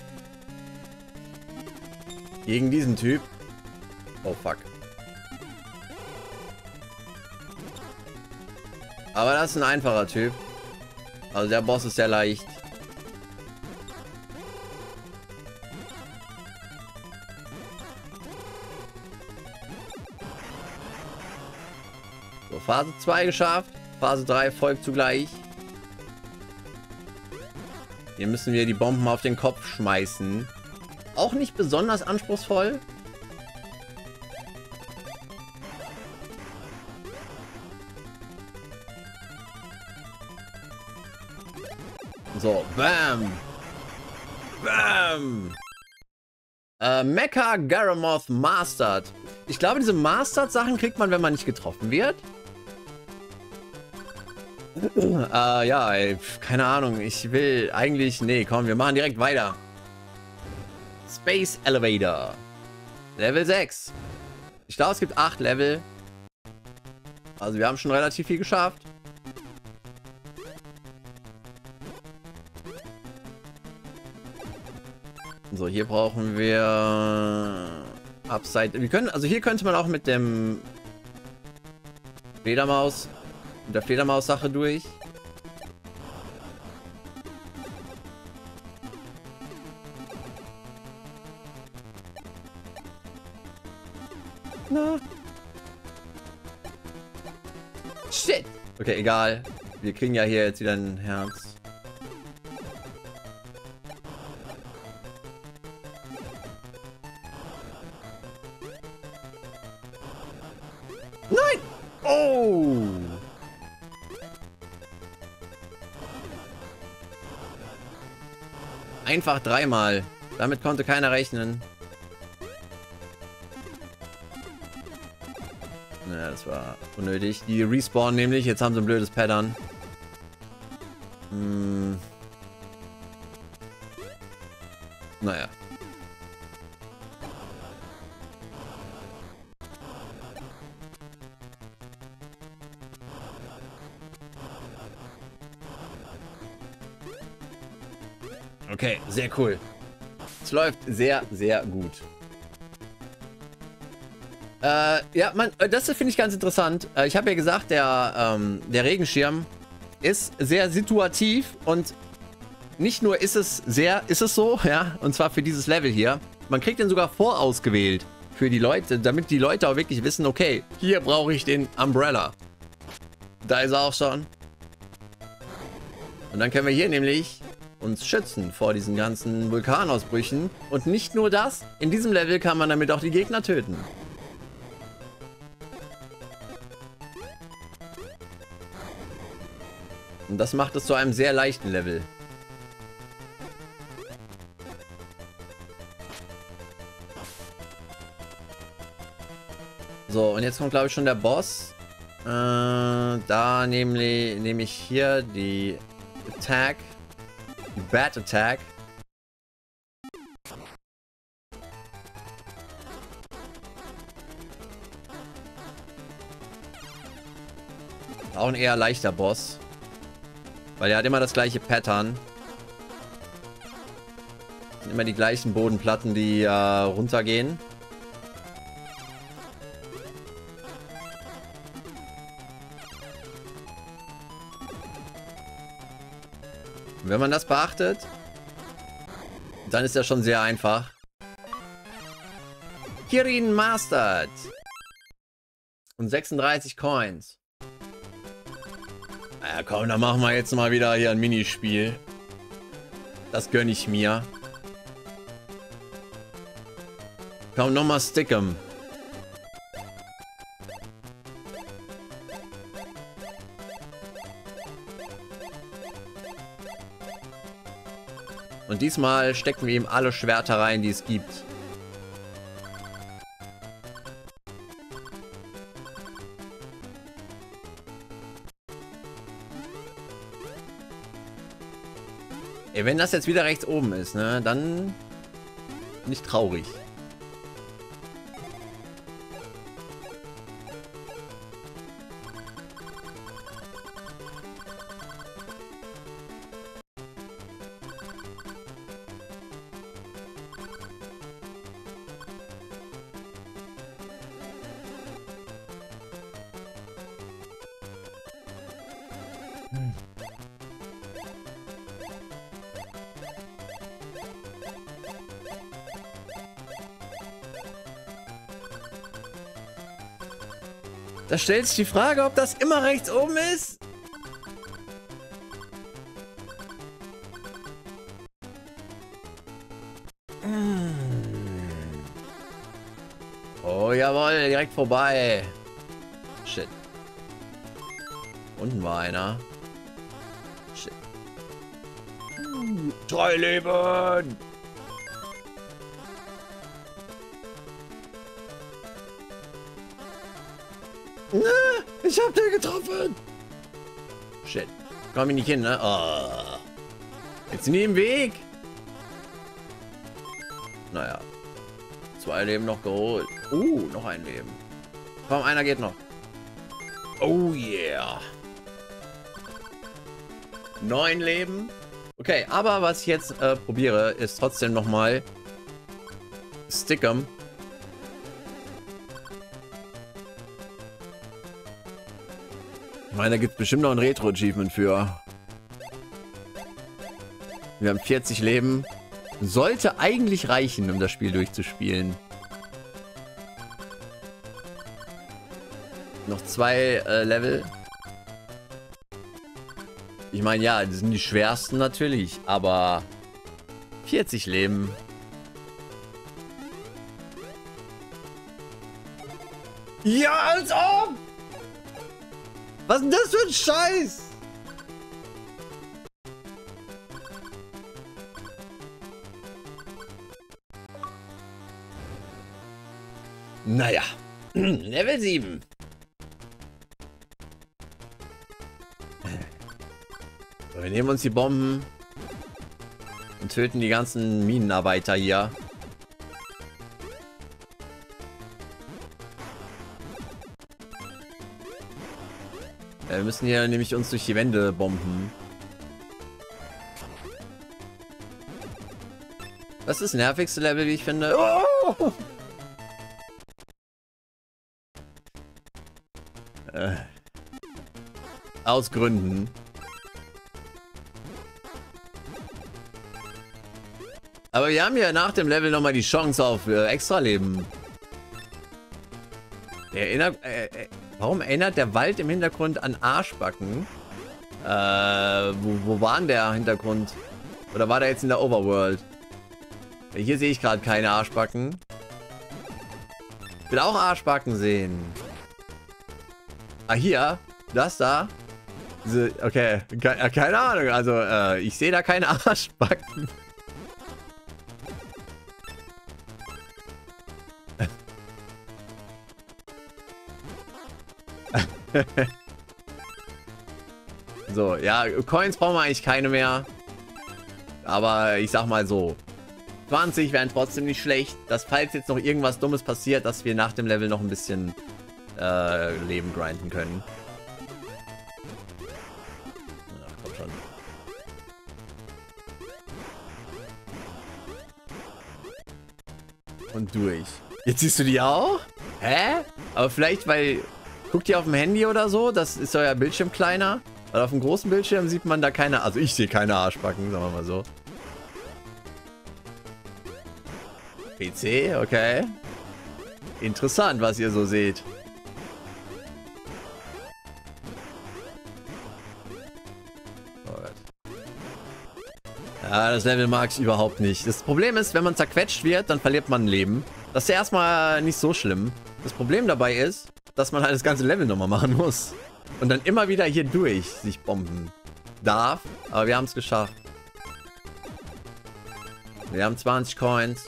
Gegen diesen Typ. Oh, fuck. Aber das ist ein einfacher Typ. Also der Boss ist sehr leicht. Phase zwei geschafft. Phase drei folgt zugleich. Hier müssen wir die Bomben auf den Kopf schmeißen. Auch nicht besonders anspruchsvoll. So, bam. Bam. Äh, Mecha Garamoth Mastered. Ich glaube, diese Mastered-Sachen kriegt man, wenn man nicht getroffen wird. äh, ja, ey, keine Ahnung. Ich will eigentlich... Nee, komm, wir machen direkt weiter. Space Elevator. Level sechs. Ich glaube, es gibt acht Level. Also wir haben schon relativ viel geschafft. So, hier brauchen wir Upside. Wir können, also hier könnte man auch mit dem Fledermaus, mit der Fledermaus-Sache durch. Na. Shit. Okay, egal. Wir kriegen ja hier jetzt wieder ein Herz. Nein! Oh! Einfach dreimal. Damit konnte keiner rechnen. Naja, das war unnötig. Die respawnen nämlich. Jetzt haben sie ein blödes Pattern. Hm. Naja. Okay, sehr cool. Es läuft sehr, sehr gut. Äh, ja, man, das finde ich ganz interessant. Äh, ich habe ja gesagt, der, ähm, der Regenschirm ist sehr situativ und nicht nur ist es sehr, ist es so, ja, und zwar für dieses Level hier. Man kriegt den sogar vorausgewählt für die Leute, damit die Leute auch wirklich wissen, okay, hier brauche ich den Umbrella. Da ist er auch schon. Und dann können wir hier nämlich uns schützen vor diesen ganzen Vulkanausbrüchen. Und nicht nur das, in diesem Level kann man damit auch die Gegner töten. Und das macht es zu einem sehr leichten Level. So, und jetzt kommt, glaube ich, schon der Boss. Äh, da nämlich nehme ich hier die Attack. Die Bat Attack. Auch ein eher leichter Boss. Weil er hat immer das gleiche Pattern. Sind immer die gleichen Bodenplatten, die äh, runtergehen. Und wenn man das beachtet, dann ist das schon sehr einfach. Kirin Mastered. Und sechsunddreißig Coins. Na ja, komm, dann machen wir jetzt mal wieder hier ein Minispiel. Das gönne ich mir. Komm, nochmal Stick'em. Und diesmal stecken wir ihm alle Schwerter rein, die es gibt. Ey, wenn das jetzt wieder rechts oben ist, ne, dann bin ich traurig. Hm. Da stellt sich die Frage, ob das immer rechts oben ist. Oh, jawohl, direkt vorbei. Shit. Unten war einer. Shit. Drei Leben! Ich hab den getroffen! Shit. Komm ich nicht hin, ne? Oh. Jetzt sind die im Weg. Naja. Zwei Leben noch geholt. Uh, noch ein Leben. Komm, einer geht noch. Oh yeah. Neun Leben. Okay, aber was ich jetzt äh, probiere, ist trotzdem nochmal Stick'em. Ich meine, da gibt es bestimmt noch ein Retro-Achievement für. Wir haben vierzig Leben. Sollte eigentlich reichen, um das Spiel durchzuspielen. Noch zwei äh, Level. Ich meine, ja, das sind die schwersten natürlich, aber vierzig Leben. Ja, als ob! Was ist denn das für ein Scheiß? Naja, Level sieben. So, wir nehmen uns die Bomben und töten die ganzen Minenarbeiter hier. Wir müssen hier nämlich uns durch die Wände bomben. Das ist das nervigste Level, wie ich finde. Oh! Äh. Aus Gründen. Aber wir haben ja nach dem Level nochmal die Chance auf äh, Extra-Leben. Erinnert, äh, äh, warum erinnert der Wald im Hintergrund an Arschbacken? Äh, wo, wo war denn der Hintergrund? Oder war der jetzt in der Overworld? Hier sehe ich gerade keine Arschbacken. Ich will auch Arschbacken sehen. Ah, hier. Das da. Diese, okay. Ke keine Ahnung. Also, äh, ich sehe da keine Arschbacken. So, ja, Coins brauchen wir eigentlich keine mehr. Aber ich sag mal so. zwanzig wären trotzdem nicht schlecht. Dass falls jetzt noch irgendwas Dummes passiert, dass wir nach dem Level noch ein bisschen äh, Leben grinden können. Ach, komm schon. Und durch. Jetzt siehst du die auch? Hä? Aber vielleicht, weil... Guckt ihr auf dem Handy oder so? Das ist euer Bildschirm kleiner. Weil auf dem großen Bildschirm sieht man da keine... Also ich sehe keine Arschbacken, sagen wir mal so. P C, okay. Interessant, was ihr so seht. Ja, das Level mag ich überhaupt nicht. Das Problem ist, wenn man zerquetscht wird, dann verliert man ein Leben. Das ist ja erstmal nicht so schlimm. Das Problem dabei ist, dass man halt das ganze Level nochmal machen muss. Und dann immer wieder hier durch sich bomben darf. Aber wir haben es geschafft. Wir haben zwanzig Coins.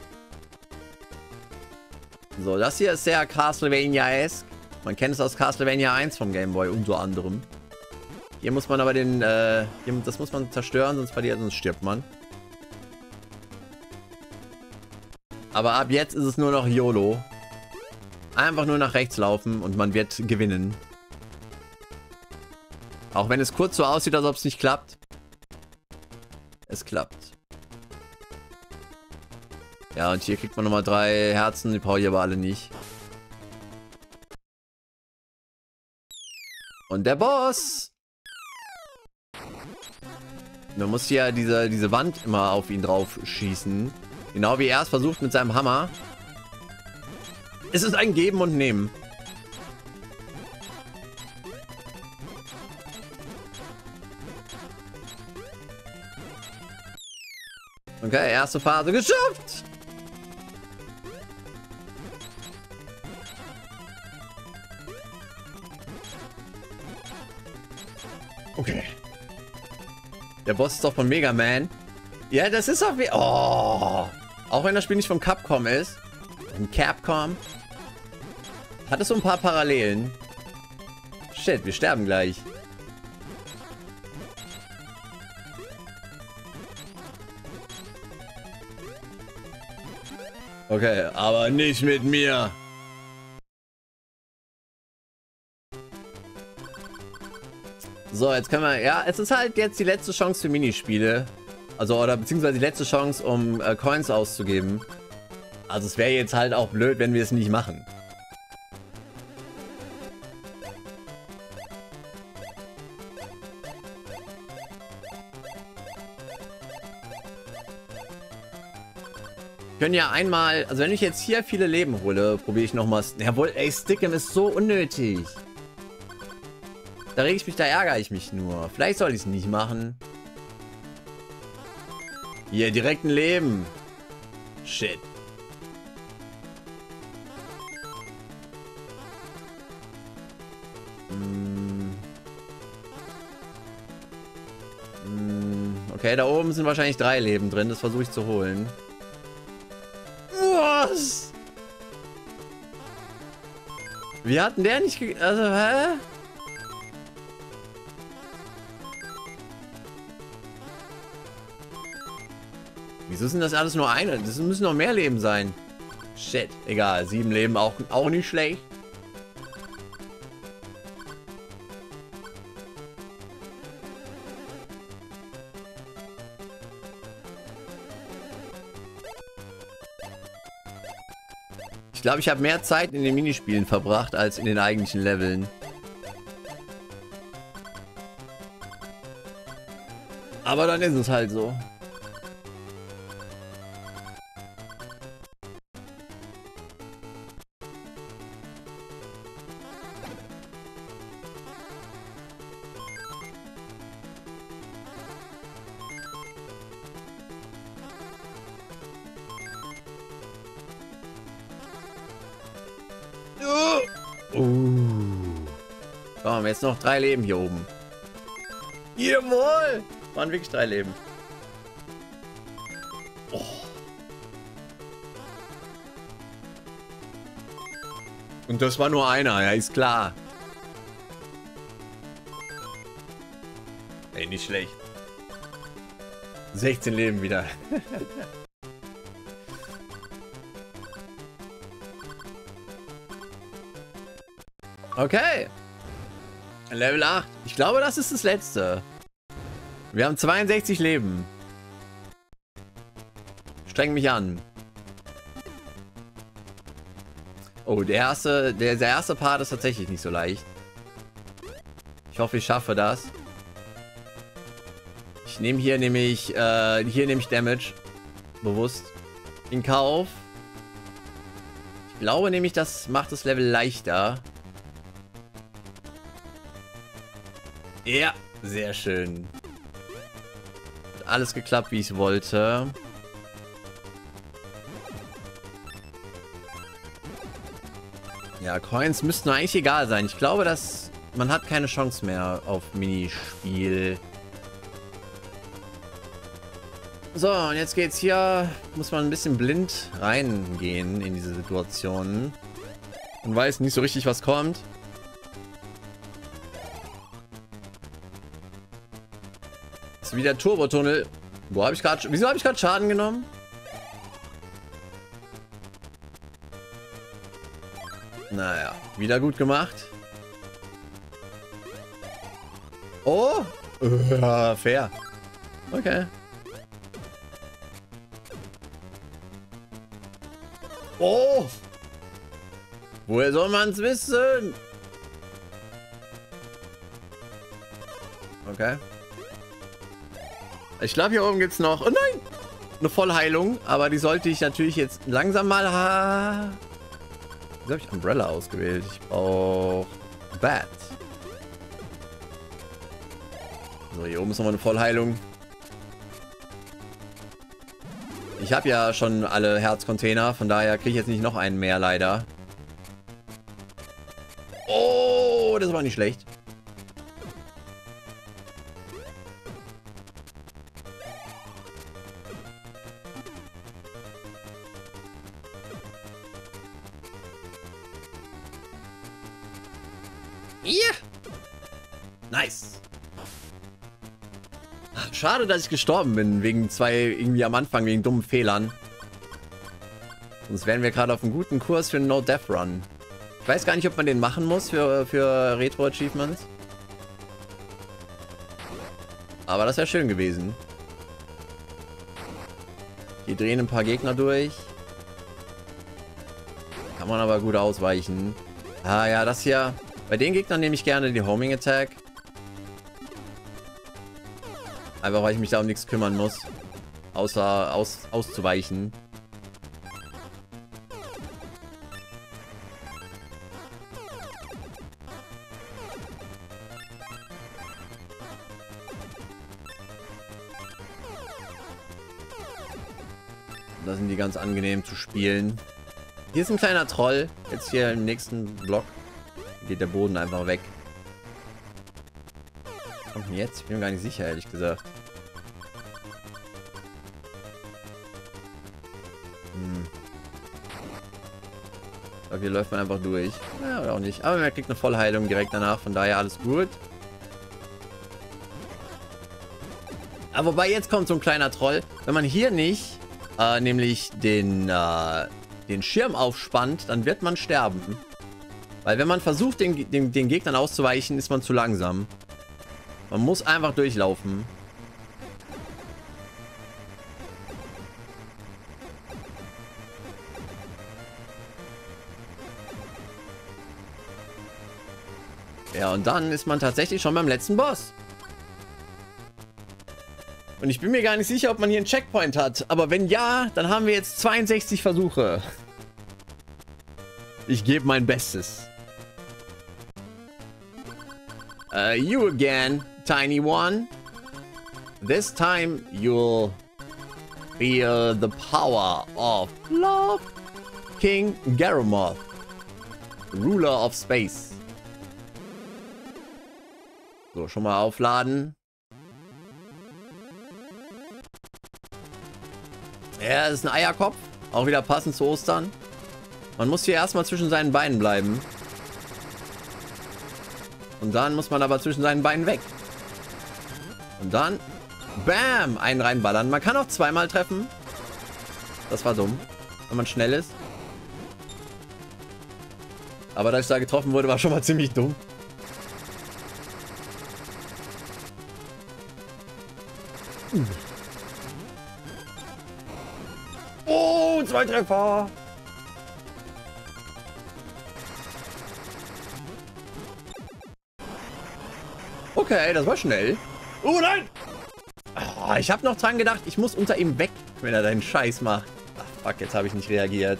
So, das hier ist sehr Castlevania-esque. Man kennt es aus Castlevania eins vom Game Boy unter anderem. Hier muss man aber den, äh, hier, das muss man zerstören, sonst verliert, sonst stirbt man. Aber ab jetzt ist es nur noch YOLO. Einfach nur nach rechts laufen und man wird gewinnen. Auch wenn es kurz so aussieht, als ob es nicht klappt. Es klappt. Ja, und hier kriegt man nochmal drei Herzen, die brauche ich aber alle nicht. Und der Boss! Man muss hier diese, diese Wand immer auf ihn drauf schießen. Genau wie er es versucht mit seinem Hammer. Es ist ein Geben und Nehmen. Okay, erste Phase geschafft. Okay. Der Boss ist doch von Mega Man. Ja, das ist auch wie... Oh. Auch wenn das Spiel nicht von Capcom ist. Von Capcom. Hat es so ein paar Parallelen. Shit, wir sterben gleich. Okay, aber nicht mit mir. So, jetzt können wir... Ja, es ist halt jetzt die letzte Chance für Minispiele. Also, oder beziehungsweise die letzte Chance, um äh, Coins auszugeben. Also, es wäre jetzt halt auch blöd, wenn wir es nicht machen. Wir können ja einmal... Also, wenn ich jetzt hier viele Leben hole, probiere ich nochmals... Jawohl, ey, Stick'em ist so unnötig. Da reg ich mich, da ärgere ich mich nur. Vielleicht soll ich es nicht machen. Hier, direkt ein Leben. Shit. Hm. Hm. Okay, da oben sind wahrscheinlich drei Leben drin. Das versuche ich zu holen. Was? Wie hat denn der nicht ge... Also, hä? Wieso sind das alles nur eine? Das müssen noch mehr Leben sein. Shit. Egal. Sieben Leben auch, auch nicht schlecht. Ich glaube, ich habe mehr Zeit in den Minispielen verbracht als in den eigentlichen Leveln. Aber dann ist es halt so. Uh. So, haben wir jetzt noch drei Leben hier oben. Jawohl! Waren wirklich drei Leben. Oh. Und das war nur einer, ja, ist klar. Ey, nicht schlecht. sechzehn Leben wieder. Okay. Level acht. Ich glaube, das ist das letzte. Wir haben zweiundsechzig Leben. Streng mich an. Oh, der erste, der, der erste Part ist tatsächlich nicht so leicht. Ich hoffe, ich schaffe das. Ich nehme hier nämlich, äh, hier nehme ich Damage. Bewusst. In Kauf. Ich glaube nämlich, das macht das Level leichter. Ja, sehr schön. Hat alles geklappt, wie ich es wollte. Ja, Coins müssten eigentlich egal sein. Ich glaube, dass man hat keine Chance mehr auf Minispiel. So, und jetzt geht's hier. Muss man ein bisschen blind reingehen in diese Situationen. Und weiß nicht so richtig, was kommt. Das ist wie der Turbotunnel. Wo habe ich gerade... Wieso habe ich gerade Schaden genommen? Naja, wieder gut gemacht. Oh! Ja, fair. Okay. Oh! Woher soll man es wissen? Okay. Ich glaube, hier oben gibt es noch... Oh nein! Eine Vollheilung. Aber die sollte ich natürlich jetzt langsam mal... Ha Wieso habe ich Umbrella ausgewählt? Ich brauche... Bat. So, hier oben ist nochmal eine Vollheilung. Ich habe ja schon alle Herzcontainer, von daher kriege ich jetzt nicht noch einen mehr, leider. Oh, das war nicht schlecht. Ja. Nice. Schade, dass ich gestorben bin, wegen zwei, irgendwie am Anfang, wegen dummen Fehlern. Sonst wären wir gerade auf einem guten Kurs für einen No-Death-Run. Ich weiß gar nicht, ob man den machen muss für, für Retro-Achievements. Aber das wäre schön gewesen. Hier drehen ein paar Gegner durch. Kann man aber gut ausweichen. Ah ja, das hier... Bei den Gegnern nehme ich gerne die Homing Attack. Einfach weil ich mich da um nichts kümmern muss. Außer aus, auszuweichen. Da sind die ganz angenehm zu spielen. Hier ist ein kleiner Troll. Jetzt hier im nächsten Block geht der Boden einfach weg. Was kommt denn jetzt? Ich bin mir gar nicht sicher, ehrlich gesagt. Hm. Ich glaube, hier läuft man einfach durch. Ja, oder auch nicht. Aber man kriegt eine Vollheilung direkt danach, von daher alles gut. Aber wobei, jetzt kommt so ein kleiner Troll. Wenn man hier nicht, äh, nämlich den, äh, den Schirm aufspannt, dann wird man sterben. Weil wenn man versucht, den, den, den Gegnern auszuweichen, ist man zu langsam. Man muss einfach durchlaufen. Ja, und dann ist man tatsächlich schon beim letzten Boss. Und ich bin mir gar nicht sicher, ob man hier einen Checkpoint hat. Aber wenn ja, dann haben wir jetzt zweiundsechzig Versuche. Ich gebe mein Bestes. Uh, you again, tiny one. This time you'll feel the power of love. King Garamoth, Ruler of Space. So, schon mal aufladen. Er ist ein Eierkopf. Auch wieder passend zu Ostern. Man muss hier erstmal zwischen seinen Beinen bleiben. Und dann muss man aber zwischen seinen Beinen weg. Und dann... Bam! Einen reinballern. Man kann auch zweimal treffen. Das war dumm. Wenn man schnell ist. Aber dass ich da getroffen wurde, war schon mal ziemlich dumm. Oh, zwei Treffer! Okay, das war schnell. Oh nein! Oh, ich habe noch dran gedacht, ich muss unter ihm weg, wenn er deinen Scheiß macht. Ach, fuck, jetzt habe ich nicht reagiert.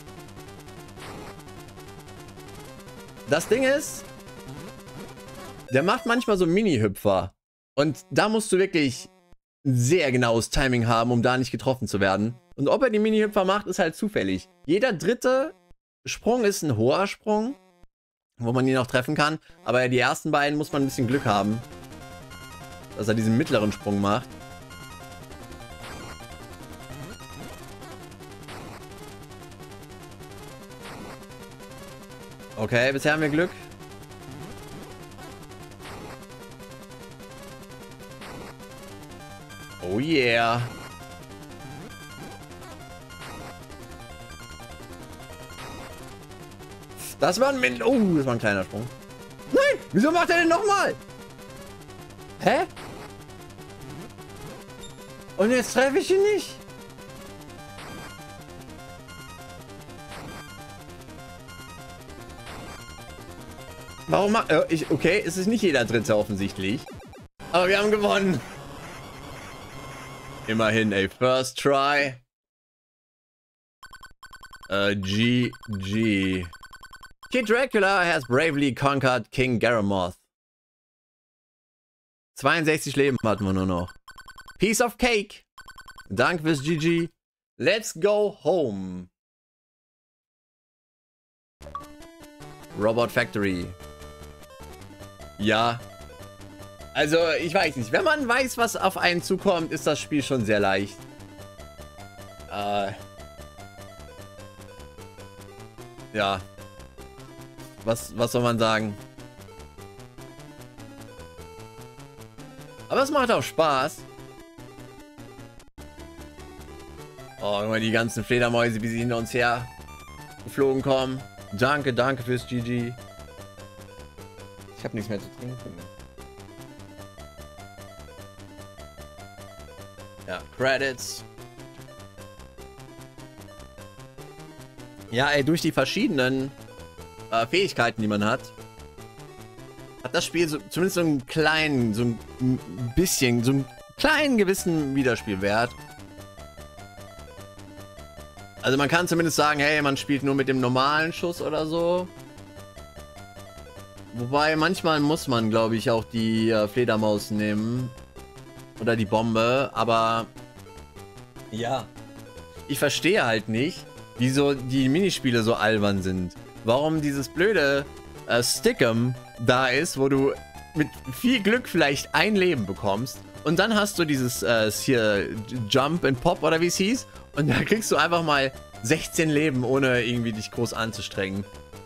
Das Ding ist, der macht manchmal so Mini-Hüpfer. Und da musst du wirklich sehr genaues Timing haben, um da nicht getroffen zu werden. Und ob er die Mini-Hüpfer macht, ist halt zufällig. Jeder dritte Sprung ist ein hoher Sprung, wo man ihn noch treffen kann. Aber die ersten beiden muss man ein bisschen Glück haben, dass er diesen mittleren Sprung macht. Okay, bisher haben wir Glück. Oh yeah. Das war ein Min... Oh, das war ein kleiner Sprung. Nein! Wieso macht er denn nochmal? Hä? Und jetzt treffe ich ihn nicht. Warum macht... Äh, ich, okay, es ist nicht jeder Dritte offensichtlich. Aber wir haben gewonnen. Immerhin, ey. First try. Äh, G G. Kid Dracula has bravely conquered King Garamoth. zweiundsechzig Leben hatten wir nur noch. Piece of Cake. Danke fürs G G. Let's go home. Robot Factory. Ja. Also, ich weiß nicht. Wenn man weiß, was auf einen zukommt, ist das Spiel schon sehr leicht. Äh. Ja. Was, was soll man sagen? Aber es macht auch Spaß. Oh, guck mal, die ganzen Fledermäuse, wie sie hinter uns her geflogen kommen. Danke, danke fürs G G. Ich habe nichts mehr zu trinken. Ja, Credits. Ja, ey, durch die verschiedenen äh, Fähigkeiten, die man hat, hat das Spiel so, zumindest so einen kleinen, so ein bisschen, so einen kleinen gewissen Wiederspielwert. Also man kann zumindest sagen, hey, man spielt nur mit dem normalen Schuss oder so. Wobei, manchmal muss man, glaube ich, auch die äh, Fledermaus nehmen. Oder die Bombe, aber... Ja. Ich verstehe halt nicht, wieso die Minispiele so albern sind. Warum dieses blöde äh, Stick'em da ist, wo du mit viel Glück vielleicht ein Leben bekommst. Und dann hast du dieses äh, hier Jump and Pop oder wie es hieß. Und da kriegst du einfach mal sechzehn Leben, ohne irgendwie dich groß anzustrengen.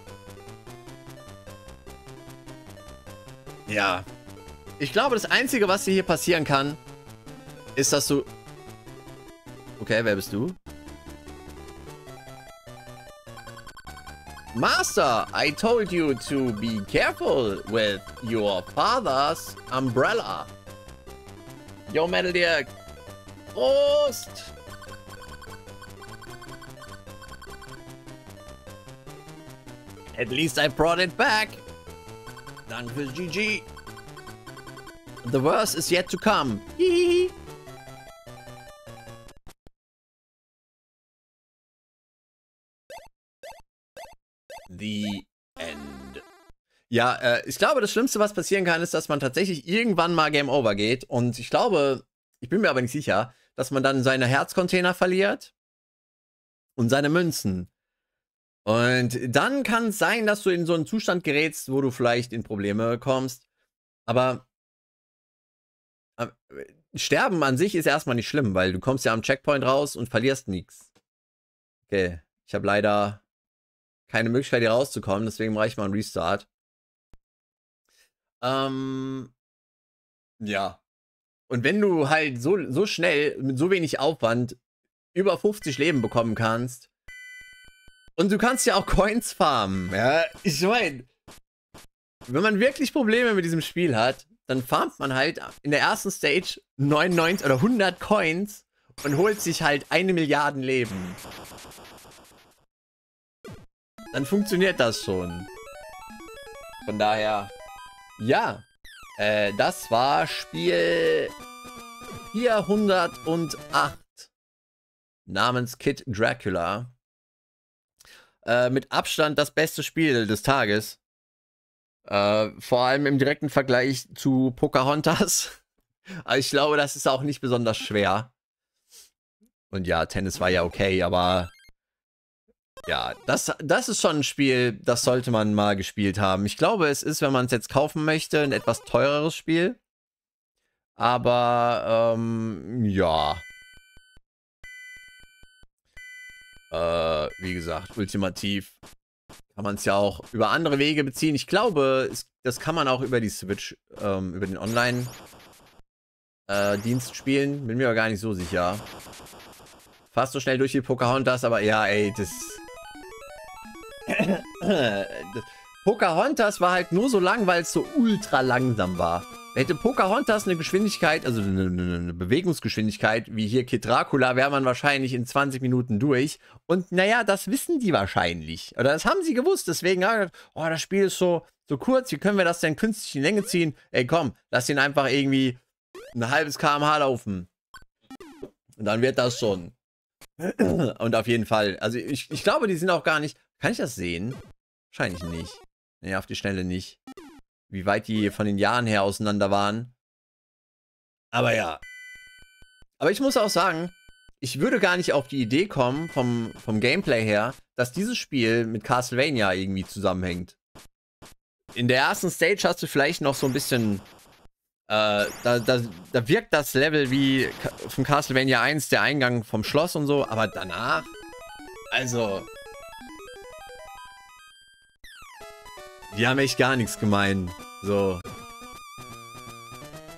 Ja. Ich glaube, das Einzige, was dir hier passieren kann, ist, dass du... Okay, wer bist du? Master, I told you to be careful with your father's umbrella. Yo, Metal Dirk. Prost! At least I brought it back. Danke fürs G G. The worst is yet to come. Hihihi. The End. Ja, äh, ich glaube, das Schlimmste, was passieren kann, ist, dass man tatsächlich irgendwann mal Game Over geht. Und ich glaube, ich bin mir aber nicht sicher, dass man dann seine Herzcontainer verliert und seine Münzen. Und dann kann es sein, dass du in so einen Zustand gerätst, wo du vielleicht in Probleme kommst. Aber äh, Sterben an sich ist erstmal nicht schlimm, weil du kommst ja am Checkpoint raus und verlierst nichts. Okay, ich habe leider keine Möglichkeit, hier rauszukommen, deswegen reicht mal ein Restart. Ähm, ja. Und wenn du halt so, so schnell, mit so wenig Aufwand, über fünfzig Leben bekommen kannst, und du kannst ja auch Coins farmen, ja, ich meine, wenn man wirklich Probleme mit diesem Spiel hat, dann farmt man halt in der ersten Stage neunundneunzig oder hundert Coins und holt sich halt eine Milliarde Leben. Dann funktioniert das schon. Von daher, ja, äh, das war Spiel vierhundertacht namens Kid Dracula. Äh, mit Abstand das beste Spiel des Tages. Äh, vor allem im direkten Vergleich zu Pocahontas. Aber ich glaube, das ist auch nicht besonders schwer. Und ja, Tennis war ja okay, aber ja, das, das ist schon ein Spiel, das sollte man mal gespielt haben. Ich glaube, es ist, wenn man es jetzt kaufen möchte, ein etwas teureres Spiel. Aber, ähm, ja. Äh, wie gesagt, ultimativ kann man es ja auch über andere Wege beziehen. Ich glaube, es, das kann man auch über die Switch, ähm, über den Online-Dienst äh, spielen. Bin mir aber gar nicht so sicher. Fast so schnell durch wie Pocahontas, aber ja, ey, das... Pocahontas war halt nur so lang, weil es so ultra langsam war. Hätte Pocahontas eine Geschwindigkeit, also eine, eine Bewegungsgeschwindigkeit, wie hier Kid Dracula, wäre man wahrscheinlich in zwanzig Minuten durch. Und naja, das wissen die wahrscheinlich. Oder das haben sie gewusst. Deswegen, oh, das Spiel ist so, so kurz, wie können wir das denn künstlich in Länge ziehen? Ey, komm, lass ihn einfach irgendwie ein halbes Kilometer pro Stunde laufen. Und dann wird das schon. Und auf jeden Fall, also ich, ich glaube, die sind auch gar nicht... Kann ich das sehen? Wahrscheinlich nicht. Nee, auf die Schnelle nicht. Wie weit die von den Jahren her auseinander waren. Aber ja. Aber ich muss auch sagen, ich würde gar nicht auf die Idee kommen, vom, vom Gameplay her, dass dieses Spiel mit Castlevania irgendwie zusammenhängt. In der ersten Stage hast du vielleicht noch so ein bisschen, äh, da, da, da wirkt das Level wie von Castlevania eins, der Eingang vom Schloss und so, aber danach, also, die haben echt gar nichts gemeint, so.